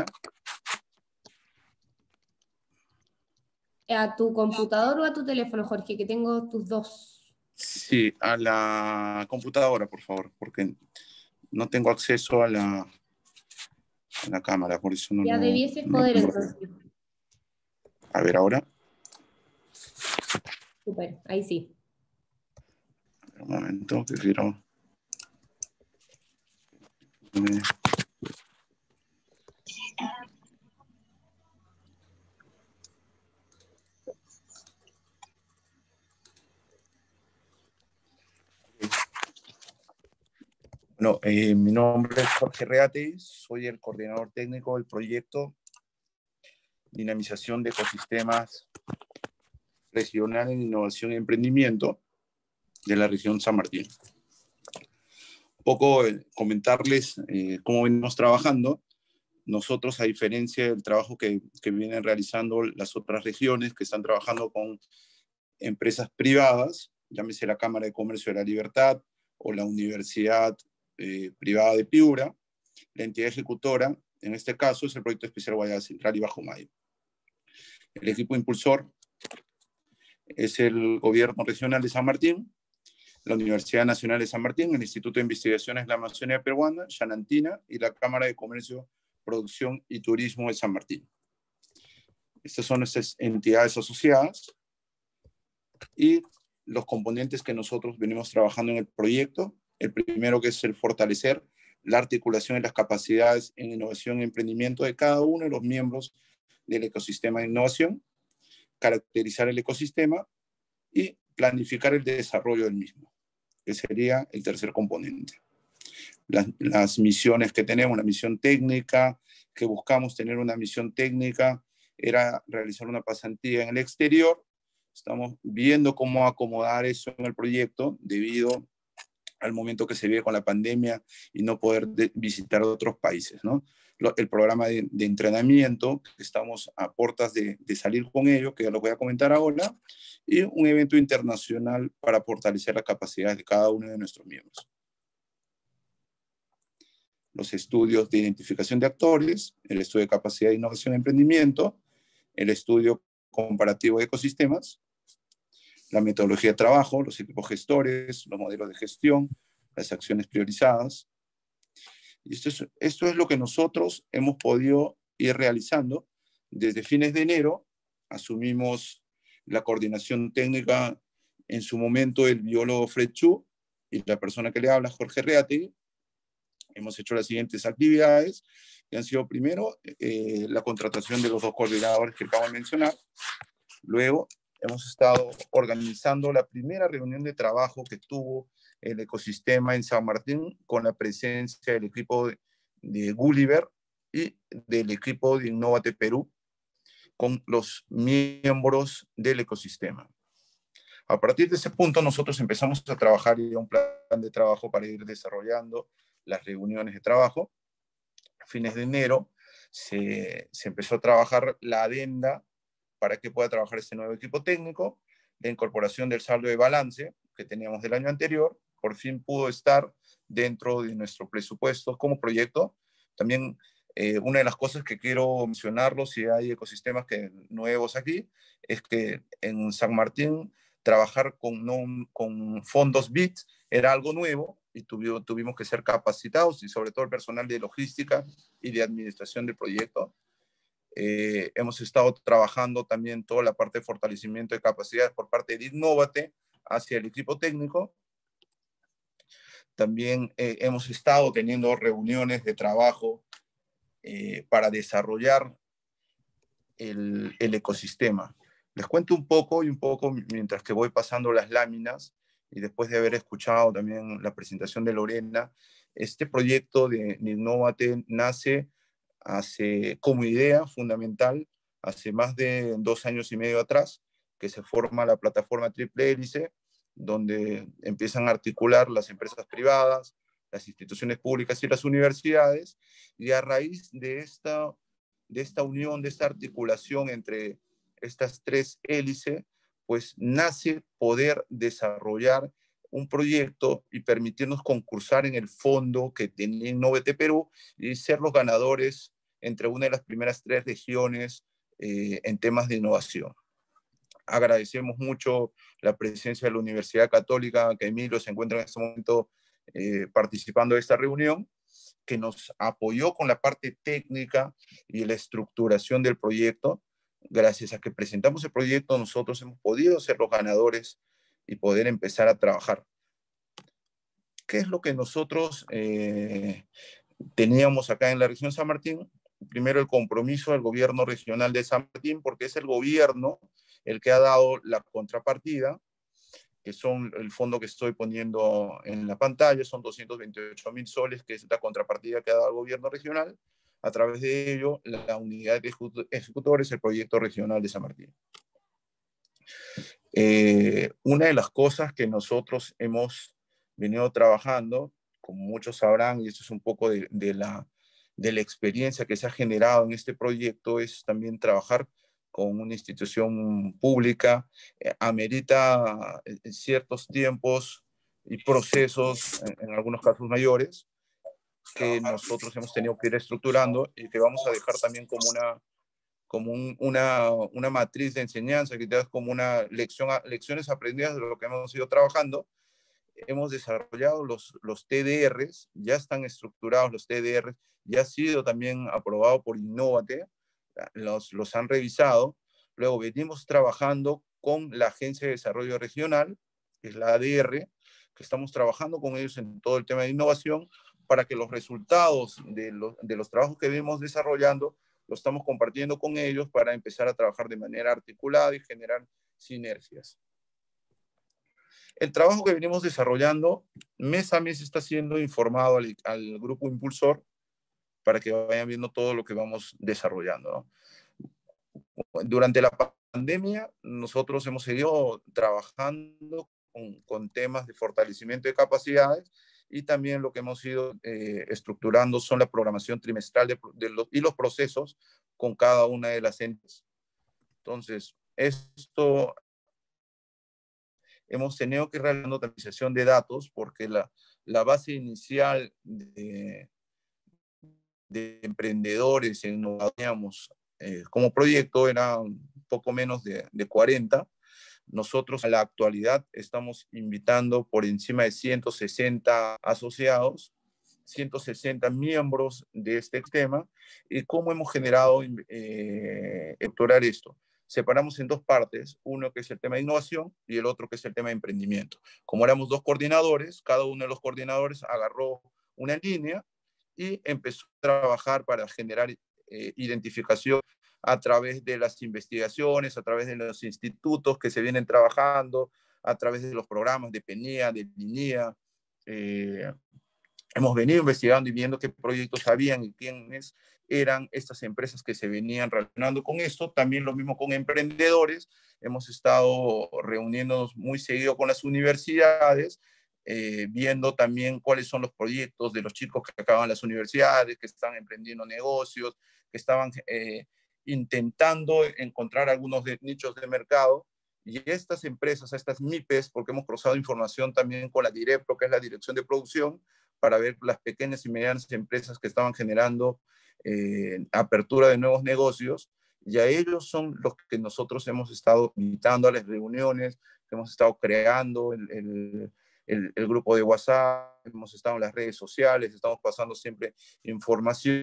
¿A tu computador o a tu teléfono, Jorge? Que tengo tus dos. Sí, a la computadora, por favor, porque no tengo acceso a la cámara, por eso no ya debieses poder, entonces. A ver, ahora. Súper, ahí sí. Un momento, que quiero... Bueno, mi nombre es Jorge Reategui, soy el coordinador técnico del proyecto Dinamización de Ecosistemas Regional en Innovación y Emprendimiento de la región San Martín. Un poco comentarles cómo venimos trabajando. Nosotros, a diferencia del trabajo que vienen realizando las otras regiones que están trabajando con empresas privadas, llámese la Cámara de Comercio de la Libertad o la Universidad Privada de Piura, la entidad ejecutora, en este caso, es el Proyecto Especial Guayana Central y Bajo Mayo. El equipo impulsor es el Gobierno Regional de San Martín, la Universidad Nacional de San Martín, el Instituto de Investigaciones de la Amazonía Peruana, Xanantina, y la Cámara de Comercio, Producción y Turismo de San Martín. Estas son nuestras entidades asociadas y los componentes que nosotros venimos trabajando en el proyecto. El primero, que es el fortalecer la articulación de las capacidades en innovación y emprendimiento de cada uno de los miembros del ecosistema de innovación, caracterizar el ecosistema y planificar el desarrollo del mismo, que sería el tercer componente. Las misiones que tenemos, la misión técnica, que buscamos tener una misión técnica, era realizar una pasantía en el exterior. Estamos viendo cómo acomodar eso en el proyecto debido al momento que se vive con la pandemia y no poder visitar otros países, ¿no? El programa de entrenamiento, estamos a puertas de salir con ello, que ya lo voy a comentar ahora, y un evento internacional para fortalecer las capacidades de cada uno de nuestros miembros. Los estudios de identificación de actores, el estudio de capacidad de innovación y emprendimiento, el estudio comparativo de ecosistemas, la metodología de trabajo, los equipos gestores, los modelos de gestión, las acciones priorizadas. Y esto es lo que nosotros hemos podido ir realizando. Desde fines de enero asumimos la coordinación técnica, en su momento el biólogo Fred Chu y la persona que le habla, Jorge Reategui. Hemos hecho las siguientes actividades, que han sido primero la contratación de los dos coordinadores que acabo de mencionar. Luego hemos estado organizando la primera reunión de trabajo que tuvo el ecosistema en San Martín con la presencia del equipo de Gulliver y del equipo de Innovate Perú con los miembros del ecosistema. A partir de ese punto nosotros empezamos a trabajar ya un plan de trabajo para ir desarrollando las reuniones de trabajo. A fines de enero se empezó a trabajar la adenda para que pueda trabajar este nuevo equipo técnico. La incorporación del saldo de balance que teníamos del año anterior, por fin pudo estar dentro de nuestro presupuesto como proyecto. También una de las cosas que quiero mencionarlo, si hay ecosistemas nuevos aquí, es que en San Martín trabajar con fondos BID era algo nuevo y tuvimos que ser capacitados, y sobre todo el personal de logística y de administración del proyecto. Hemos estado trabajando también toda la parte de fortalecimiento de capacidades por parte de Innovate hacia el equipo técnico. También hemos estado teniendo reuniones de trabajo para desarrollar el ecosistema. Les cuento un poco mientras que voy pasando las láminas y después de haber escuchado también la presentación de Lorena. Este proyecto de Innovate nace como idea fundamental hace más de 2 años y medio atrás, que se forma la plataforma Triple Hélice, donde empiezan a articular las empresas privadas, las instituciones públicas y las universidades, y a raíz de esta unión, de esta articulación entre estas 3 hélices, pues nace poder desarrollar un proyecto y permitirnos concursar en el fondo que tenía Innovate Perú y ser los ganadores entre una de las primeras 3 regiones en temas de innovación. Agradecemos mucho la presencia de la Universidad Católica, que Emilio se encuentra en este momento participando de esta reunión, que nos apoyó con la parte técnica y la estructuración del proyecto. Gracias a que presentamos el proyecto, nosotros hemos podido ser los ganadores y poder empezar a trabajar. ¿Qué es lo que nosotros teníamos acá en la región San Martín? Primero, el compromiso del gobierno regional de San Martín, porque es el gobierno el que ha dado la contrapartida, que son el fondo que estoy poniendo en la pantalla, son 228.000 soles, que es la contrapartida que ha dado el gobierno regional. A través de ello, la unidad de ejecutores, el proyecto regional de San Martín. Una de las cosas que nosotros hemos venido trabajando, como muchos sabrán, y esto es un poco de la experiencia que se ha generado en este proyecto, es también trabajar con una institución pública. Amerita ciertos tiempos y procesos, en algunos casos mayores, que nosotros hemos tenido que ir estructurando y que vamos a dejar también como una matriz de enseñanza, que te das como lecciones aprendidas de lo que hemos ido trabajando. Hemos desarrollado los TDRs, ya están estructurados los TDRs, ya ha sido también aprobado por Innovate, los han revisado. Luego venimos trabajando con la Agencia de Desarrollo Regional, que es la ADR, que estamos trabajando con ellos en todo el tema de innovación, para que los resultados de los trabajos que venimos desarrollando los estamos compartiendo con ellos para empezar a trabajar de manera articulada y generar sinergias. El trabajo que venimos desarrollando mes a mes está siendo informado al grupo impulsor para que vayan viendo todo lo que vamos desarrollando, ¿no? Durante la pandemia nosotros hemos seguido trabajando con temas de fortalecimiento de capacidades, y también lo que hemos ido estructurando son la programación trimestral y los procesos con cada una de las entes. Entonces, hemos tenido que realizar una utilización de datos porque la base inicial de emprendedores como proyecto era un poco menos de 40. Nosotros a la actualidad estamos invitando por encima de 160 asociados, 160 miembros de este tema. ¿Y cómo hemos generado estructurar esto? Separamos en 2 partes, uno que es el tema de innovación y el otro que es el tema de emprendimiento. Como éramos 2 coordinadores, cada uno de los coordinadores agarró una línea y empezó a trabajar para generar identificación a través de las investigaciones, a través de los institutos que se vienen trabajando, a través de los programas de PENIA, de LINEA, hemos venido investigando y viendo qué proyectos habían y quiénes eran estas empresas que se venían relacionando con esto. También lo mismo con emprendedores. Hemos estado reuniéndonos muy seguido con las universidades, viendo también cuáles son los proyectos de los chicos que acaban las universidades, que están emprendiendo negocios, que estaban intentando encontrar algunos nichos de mercado. Y estas empresas, estas MIPES, porque hemos cruzado información también con la DIREPRO, que es la Dirección de Producción, para ver las pequeñas y medianas empresas que estaban generando apertura de nuevos negocios, y a ellos son los que nosotros hemos estado invitando a las reuniones, que hemos estado creando el grupo de WhatsApp, hemos estado en las redes sociales, estamos pasando siempre información.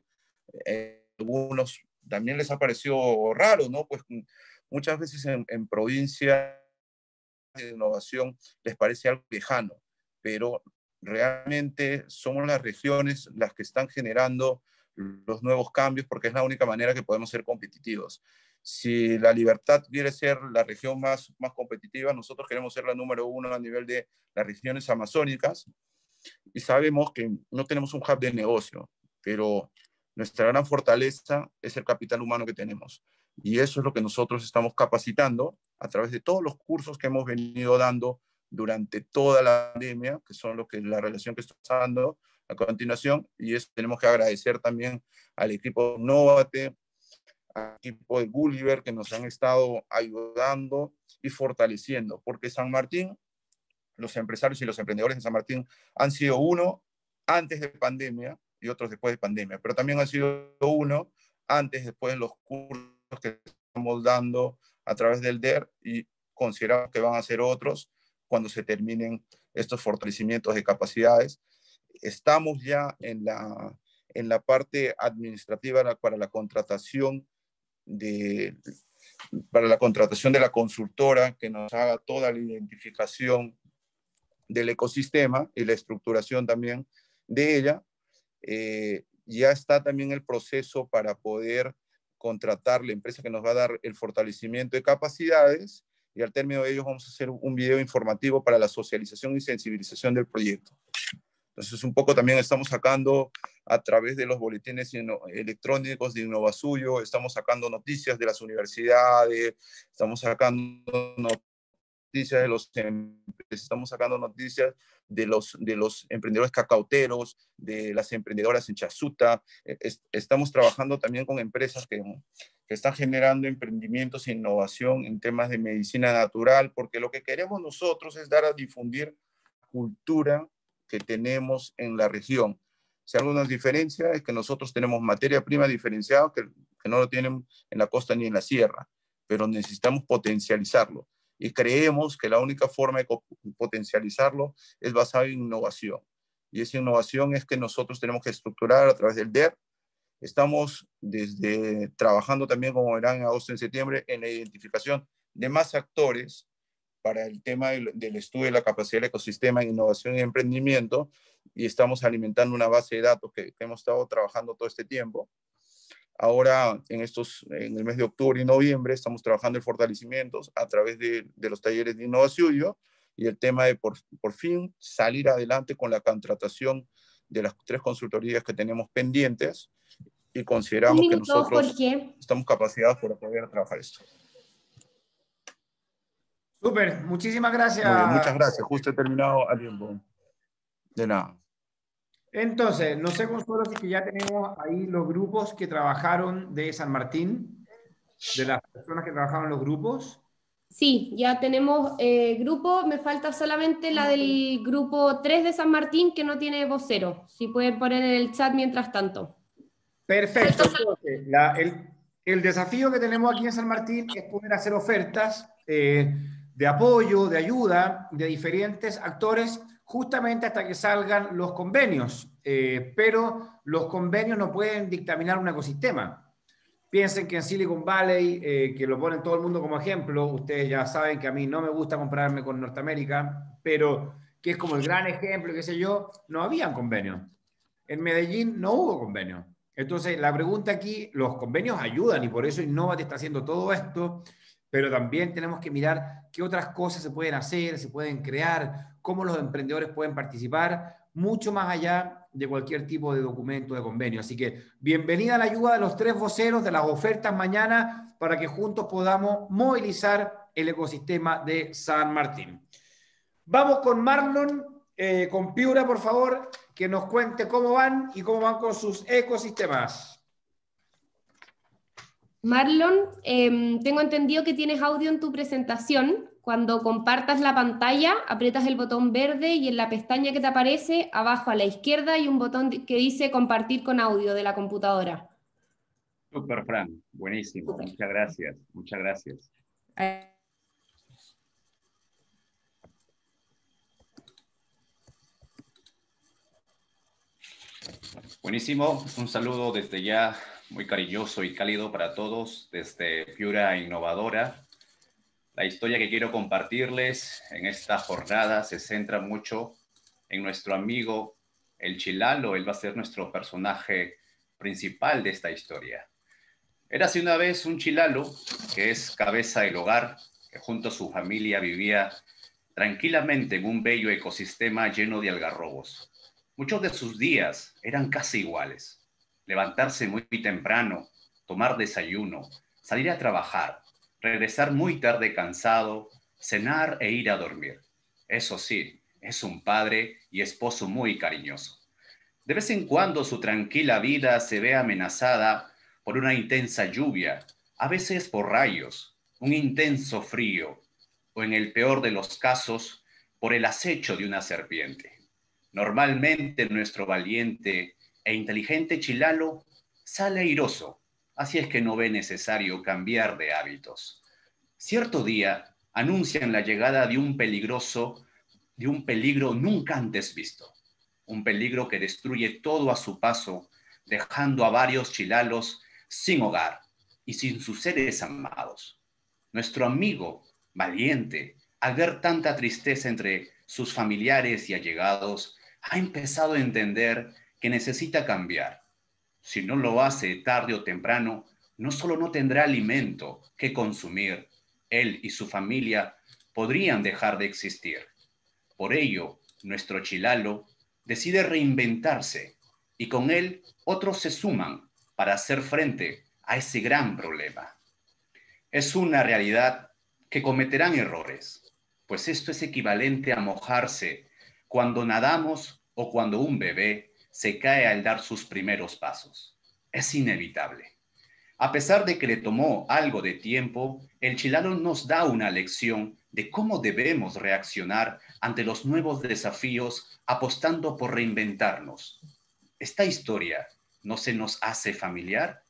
Algunos también les ha parecido raro, ¿no? Pues muchas veces en provincia de innovación les parece algo lejano, pero realmente somos las regiones las que están generando los nuevos cambios, porque es la única manera que podemos ser competitivos. Si La Libertad quiere ser la región más competitiva, nosotros queremos ser la número 1 a nivel de las regiones amazónicas, y sabemos que no tenemos un hub de negocio, pero nuestra gran fortaleza es el capital humano que tenemos. Y eso es lo que nosotros estamos capacitando a través de todos los cursos que hemos venido dando durante toda la pandemia, que son la relación que estamos dando a continuación. Y eso tenemos que agradecer también al equipo de Innovate, al equipo de Gulliver, que nos han estado ayudando y fortaleciendo, porque San Martín, los empresarios y los emprendedores de San Martín han sido uno antes de pandemia y otros después de pandemia, pero también han sido uno antes, después de los cursos que estamos dando a través del DER, y consideramos que van a ser otros cuando se terminen estos fortalecimientos de capacidades. Estamos ya en la parte administrativa para la contratación de la consultora que nos haga toda la identificación del ecosistema y la estructuración también de ella. Ya está también el proceso para poder contratar la empresa que nos va a dar el fortalecimiento de capacidades, y al término de ellos vamos a hacer un video informativo para la socialización y sensibilización del proyecto. Entonces, un poco también estamos sacando a través de los boletines electrónicos de Innovasuyo, estamos sacando noticias de las universidades, estamos sacando noticias de los estamos sacando noticias de los emprendedores cacauteros, de las emprendedoras en Chasuta. Estamos trabajando también con empresas que están generando emprendimientos e innovación en temas de medicina natural, porque lo que queremos nosotros es dar a difundir cultura que tenemos en la región. Si algo nos diferencia es que nosotros tenemos materia prima diferenciada que no lo tienen en la costa ni en la sierra, pero necesitamos potencializarlo. Y creemos que la única forma de potencializarlo es basada en innovación. Y esa innovación es que nosotros tenemos que estructurar a través del DER. Estamos trabajando también, como verán, en agosto y en septiembre, en la identificación de más actores para el tema del estudio de la capacidad del ecosistema en innovación y emprendimiento, y estamos alimentando una base de datos que hemos estado trabajando todo este tiempo. Ahora, en el mes de octubre y noviembre, estamos trabajando en fortalecimientos a través de los talleres de Innovasuyo, y el tema de por fin salir adelante con la contratación de las 3 consultorías que tenemos pendientes, y consideramos que nosotros Jorge, estamos capacitados para poder trabajar esto. Súper, muchísimas gracias. Muy bien, muchas gracias. Justo he terminado a tiempo. De nada. Entonces, no sé, Consuelo, si ya tenemos ahí los grupos que trabajaron de San Martín, de las personas que trabajaron en los grupos. sí, ya tenemos grupo, me falta solamente la del grupo 3 de San Martín, que no tiene vocero. Si pueden poner en el chat mientras tanto. Perfecto. Entonces, el desafío que tenemos aquí en San Martín es poder hacer ofertas de apoyo, de ayuda, de diferentes actores, justamente hasta que salgan los convenios. Pero los convenios no pueden dictaminar un ecosistema. Piensen que en Silicon Valley, que lo ponen todo el mundo como ejemplo, ustedes ya saben que a mí no me gusta compararme con Norteamérica, pero que es como el gran ejemplo, qué sé yo, no habían convenios. En Medellín no hubo convenio. Entonces, la pregunta aquí, los convenios ayudan y por eso Innovate está haciendo todo esto, pero también tenemos que mirar qué otras cosas se pueden hacer, se pueden crear, cómo los emprendedores pueden participar, mucho más allá de cualquier tipo de documento, de convenio. Así que bienvenida a la ayuda de los 3 voceros de las ofertas mañana para que juntos podamos movilizar el ecosistema de San Martín. Vamos con Marlon, con Piura, por favor, que nos cuente cómo van y cómo van con sus ecosistemas. Marlon, tengo entendido que tienes audio en tu presentación. Cuando compartas la pantalla, aprietas el botón verde y en la pestaña que te aparece, abajo a la izquierda hay un botón que dice compartir con audio de la computadora. Súper, Fran. Buenísimo. Super. Muchas gracias. Muchas gracias. Buenísimo. Un saludo desde ya muy cariñoso y cálido para todos desde Piura Innovadora. La historia que quiero compartirles en esta jornada se centra mucho en nuestro amigo el Chilalo. Él va a ser nuestro personaje principal de esta historia. Érase una vez un Chilalo que es cabeza del hogar, que junto a su familia vivía tranquilamente en un bello ecosistema lleno de algarrobos. Muchos de sus días eran casi iguales. Levantarse muy temprano, tomar desayuno, salir a trabajar, regresar muy tarde cansado, cenar e ir a dormir. Eso sí, es un padre y esposo muy cariñoso. De vez en cuando su tranquila vida se ve amenazada por una intensa lluvia, a veces por rayos, un intenso frío, o en el peor de los casos, por el acecho de una serpiente. Normalmente nuestro valiente e inteligente Chilalo sale airoso, así es que no ve necesario cambiar de hábitos. Cierto día anuncian la llegada de un peligro nunca antes visto. Un peligro que destruye todo a su paso, dejando a varios chilalos sin hogar y sin sus seres amados. Nuestro amigo, valiente, al ver tanta tristeza entre sus familiares y allegados, ha empezado a entender que necesita cambiar. Si no lo hace tarde o temprano, no solo no tendrá alimento que consumir, él y su familia podrían dejar de existir. Por ello, nuestro Chilalo decide reinventarse y con él otros se suman para hacer frente a ese gran problema. Es una realidad que cometerán errores, pues esto es equivalente a mojarse cuando nadamos o cuando un bebé se cae al dar sus primeros pasos. Es inevitable. A pesar de que le tomó algo de tiempo, el Chilalo nos da una lección de cómo debemos reaccionar ante los nuevos desafíos apostando por reinventarnos. ¿Esta historia no se nos hace familiar?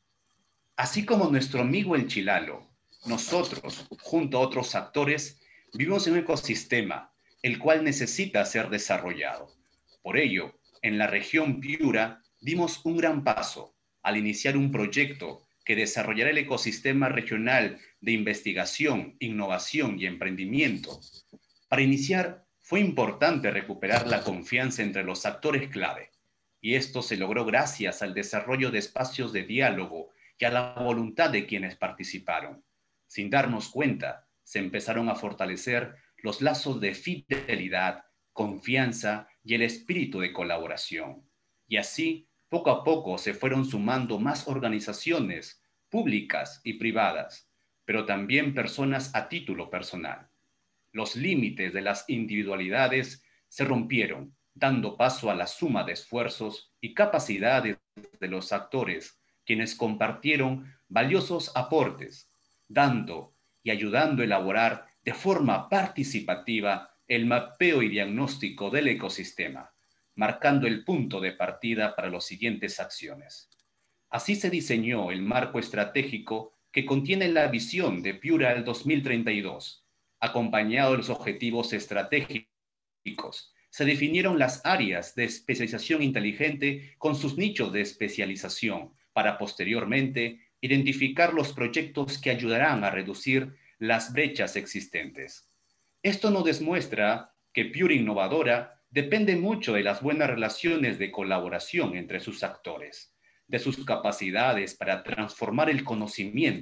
Así como nuestro amigo el Chilalo, nosotros, junto a otros actores, vivimos en un ecosistema el cual necesita ser desarrollado. Por ello, en la región Piura dimos un gran paso al iniciar un proyecto que desarrollará el ecosistema regional de investigación, innovación y emprendimiento. Para iniciar, fue importante recuperar la confianza entre los actores clave, y esto se logró gracias al desarrollo de espacios de diálogo y a la voluntad de quienes participaron. Sin darnos cuenta, se empezaron a fortalecer los lazos de fidelidad, confianza y el espíritu de colaboración. Y así, poco a poco se fueron sumando más organizaciones públicas y privadas, pero también personas a título personal. Los límites de las individualidades se rompieron, dando paso a la suma de esfuerzos y capacidades de los actores, quienes compartieron valiosos aportes, dando y ayudando a elaborar de forma participativa el mapeo y diagnóstico del ecosistema, marcando el punto de partida para las siguientes acciones. Así se diseñó el marco estratégico que contiene la visión de Piura al 2032. Acompañado de los objetivos estratégicos, se definieron las áreas de especialización inteligente con sus nichos de especialización para posteriormente identificar los proyectos que ayudarán a reducir las brechas existentes. Esto nos demuestra que Piura Innovadora depende mucho de las buenas relaciones de colaboración entre sus actores, de sus capacidades para transformar el conocimiento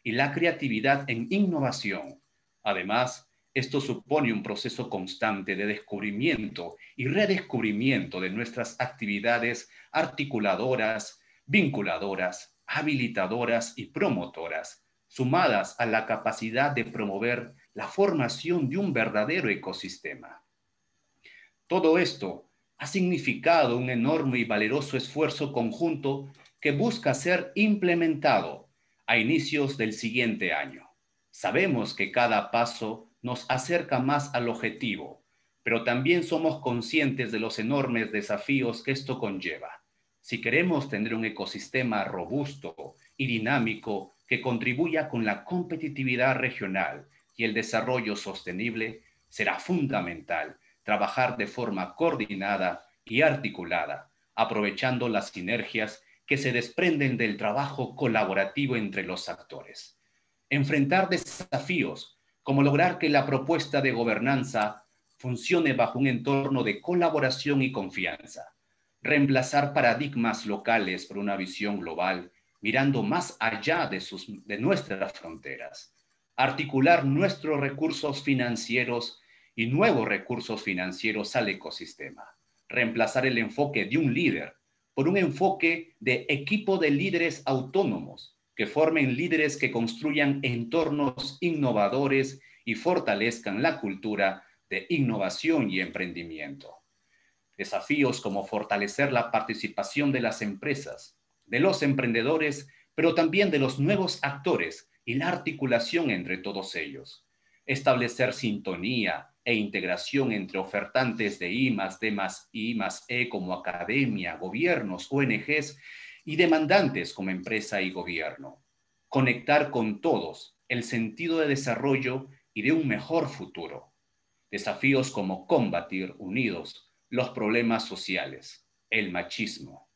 y la creatividad en innovación. Además, esto supone un proceso constante de descubrimiento y redescubrimiento de nuestras actividades articuladoras, vinculadoras, habilitadoras y promotoras, sumadas a la capacidad de promover la formación de un verdadero ecosistema. Todo esto ha significado un enorme y valeroso esfuerzo conjunto que busca ser implementado a inicios del siguiente año. Sabemos que cada paso nos acerca más al objetivo, pero también somos conscientes de los enormes desafíos que esto conlleva. Si queremos tener un ecosistema robusto y dinámico que contribuya con la competitividad regional y el desarrollo sostenible, será fundamental trabajar de forma coordinada y articulada, aprovechando las sinergias que se desprenden del trabajo colaborativo entre los actores. Enfrentar desafíos, como lograr que la propuesta de gobernanza funcione bajo un entorno de colaboración y confianza. Reemplazar paradigmas locales por una visión global, mirando más allá de nuestras fronteras. Articular nuestros recursos financieros y nuevos recursos financieros al ecosistema. Reemplazar el enfoque de un líder por un enfoque de equipo de líderes autónomos que formen líderes que construyan entornos innovadores y fortalezcan la cultura de innovación y emprendimiento. Desafíos como fortalecer la participación de las empresas, de los emprendedores, pero también de los nuevos actores y la articulación entre todos ellos. Establecer sintonía e integración entre ofertantes de I+D+, I+E como academia, gobiernos, ONGs y demandantes como empresa y gobierno. Conectar con todos el sentido de desarrollo y de un mejor futuro. Desafíos como combatir unidos los problemas sociales, el machismo.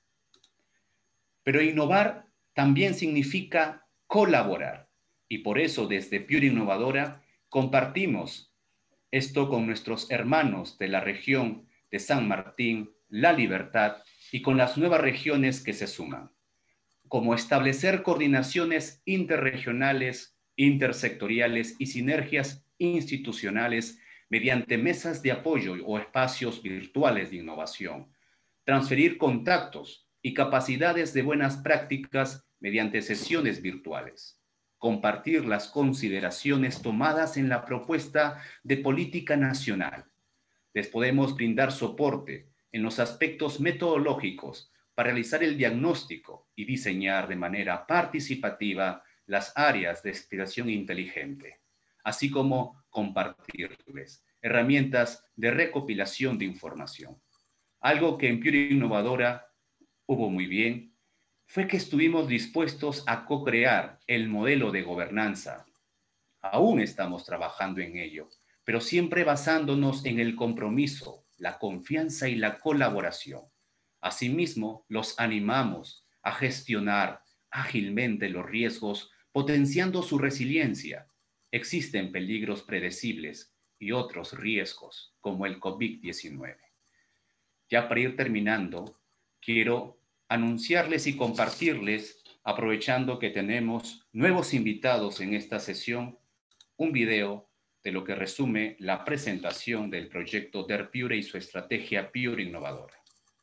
Pero innovar también significa colaborar y por eso desde Piura Innovadora compartimos esto con nuestros hermanos de la región de San Martín, La Libertad y con las nuevas regiones que se suman, como establecer coordinaciones interregionales, intersectoriales y sinergias institucionales mediante mesas de apoyo o espacios virtuales de innovación, transferir contactos y capacidades de buenas prácticas mediante sesiones virtuales, compartir las consideraciones tomadas en la propuesta de política nacional. Les podemos brindar soporte en los aspectos metodológicos para realizar el diagnóstico y diseñar de manera participativa las áreas de exploración inteligente, así como compartirles herramientas de recopilación de información. Algo que en Piura Innovadora hubo muy bien fue que estuvimos dispuestos a co-crear el modelo de gobernanza. Aún estamos trabajando en ello, pero siempre basándonos en el compromiso, la confianza y la colaboración. Asimismo, los animamos a gestionar ágilmente los riesgos, potenciando su resiliencia. Existen peligros predecibles y otros riesgos, como el COVID-19. Ya para ir terminando, quiero anunciarles y compartirles, aprovechando que tenemos nuevos invitados en esta sesión, un video de lo que resume la presentación del proyecto DER Piura y su estrategia Piura Innovadora.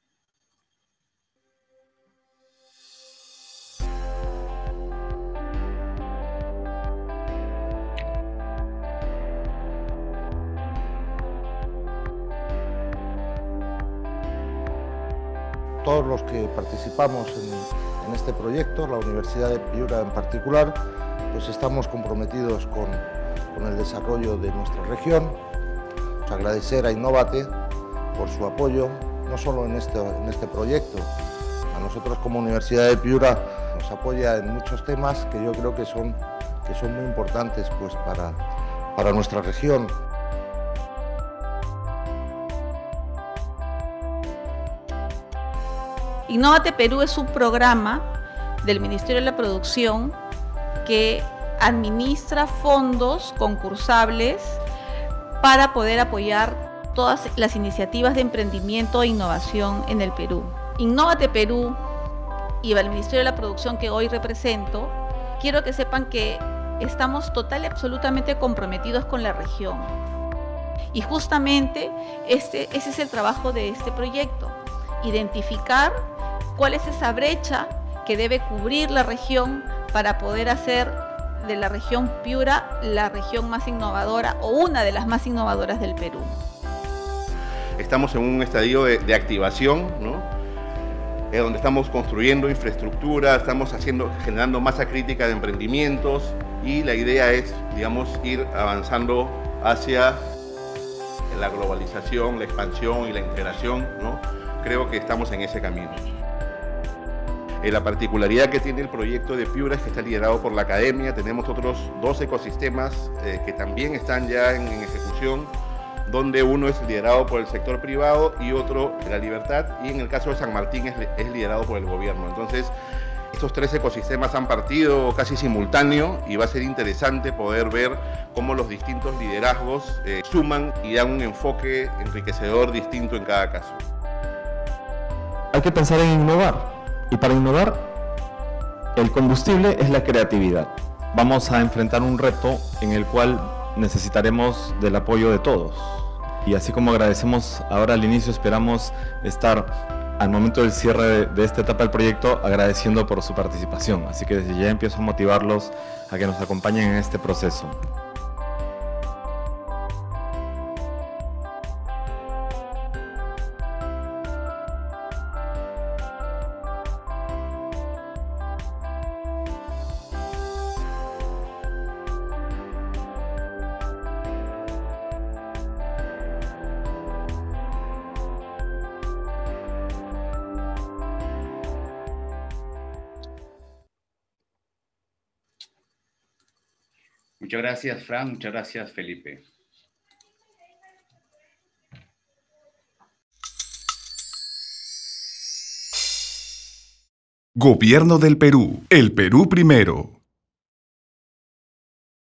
Todos los que participamos en este proyecto, la Universidad de Piura en particular, pues estamos comprometidos con el desarrollo de nuestra región. Pues agradecer a Innovate por su apoyo, no solo en este proyecto. A nosotros como Universidad de Piura nos apoya en muchos temas que yo creo que son muy importantes pues, para nuestra región. Innovate Perú es un programa del Ministerio de la Producción que administra fondos concursables para poder apoyar todas las iniciativas de emprendimiento e innovación en el Perú. Innovate Perú y el Ministerio de la Producción que hoy represento, quiero que sepan que estamos total y absolutamente comprometidos con la región. Y justamente ese es el trabajo de este proyecto, identificar cuál es esa brecha que debe cubrir la región para poder hacer de la región Piura la región más innovadora o una de las más innovadoras del Perú. Estamos en un estadio de activación, ¿no? Donde estamos construyendo infraestructura, estamos generando masa crítica de emprendimientos y la idea es, digamos, ir avanzando hacia la globalización, la expansión y la integración, ¿no? Creo que estamos en ese camino. La particularidad que tiene el proyecto de Piura es que está liderado por la academia. Tenemos otros 2 ecosistemas que también están ya en ejecución, donde uno es liderado por el sector privado y otro la libertad, y en el caso de San Martín es liderado por el gobierno. Entonces, estos 3 ecosistemas han partido casi simultáneo y va a ser interesante poder ver cómo los distintos liderazgos suman y dan un enfoque enriquecedor distinto en cada caso. Hay que pensar en innovar. Y para innovar, el combustible es la creatividad. Vamos a enfrentar un reto en el cual necesitaremos del apoyo de todos. Y así como agradecemos ahora al inicio, esperamos estar al momento del cierre de esta etapa del proyecto agradeciendo por su participación. Así que desde ya empiezo a motivarlos a que nos acompañen en este proceso. Muchas gracias, Fran. Muchas gracias, Felipe. Gobierno del Perú. El Perú primero.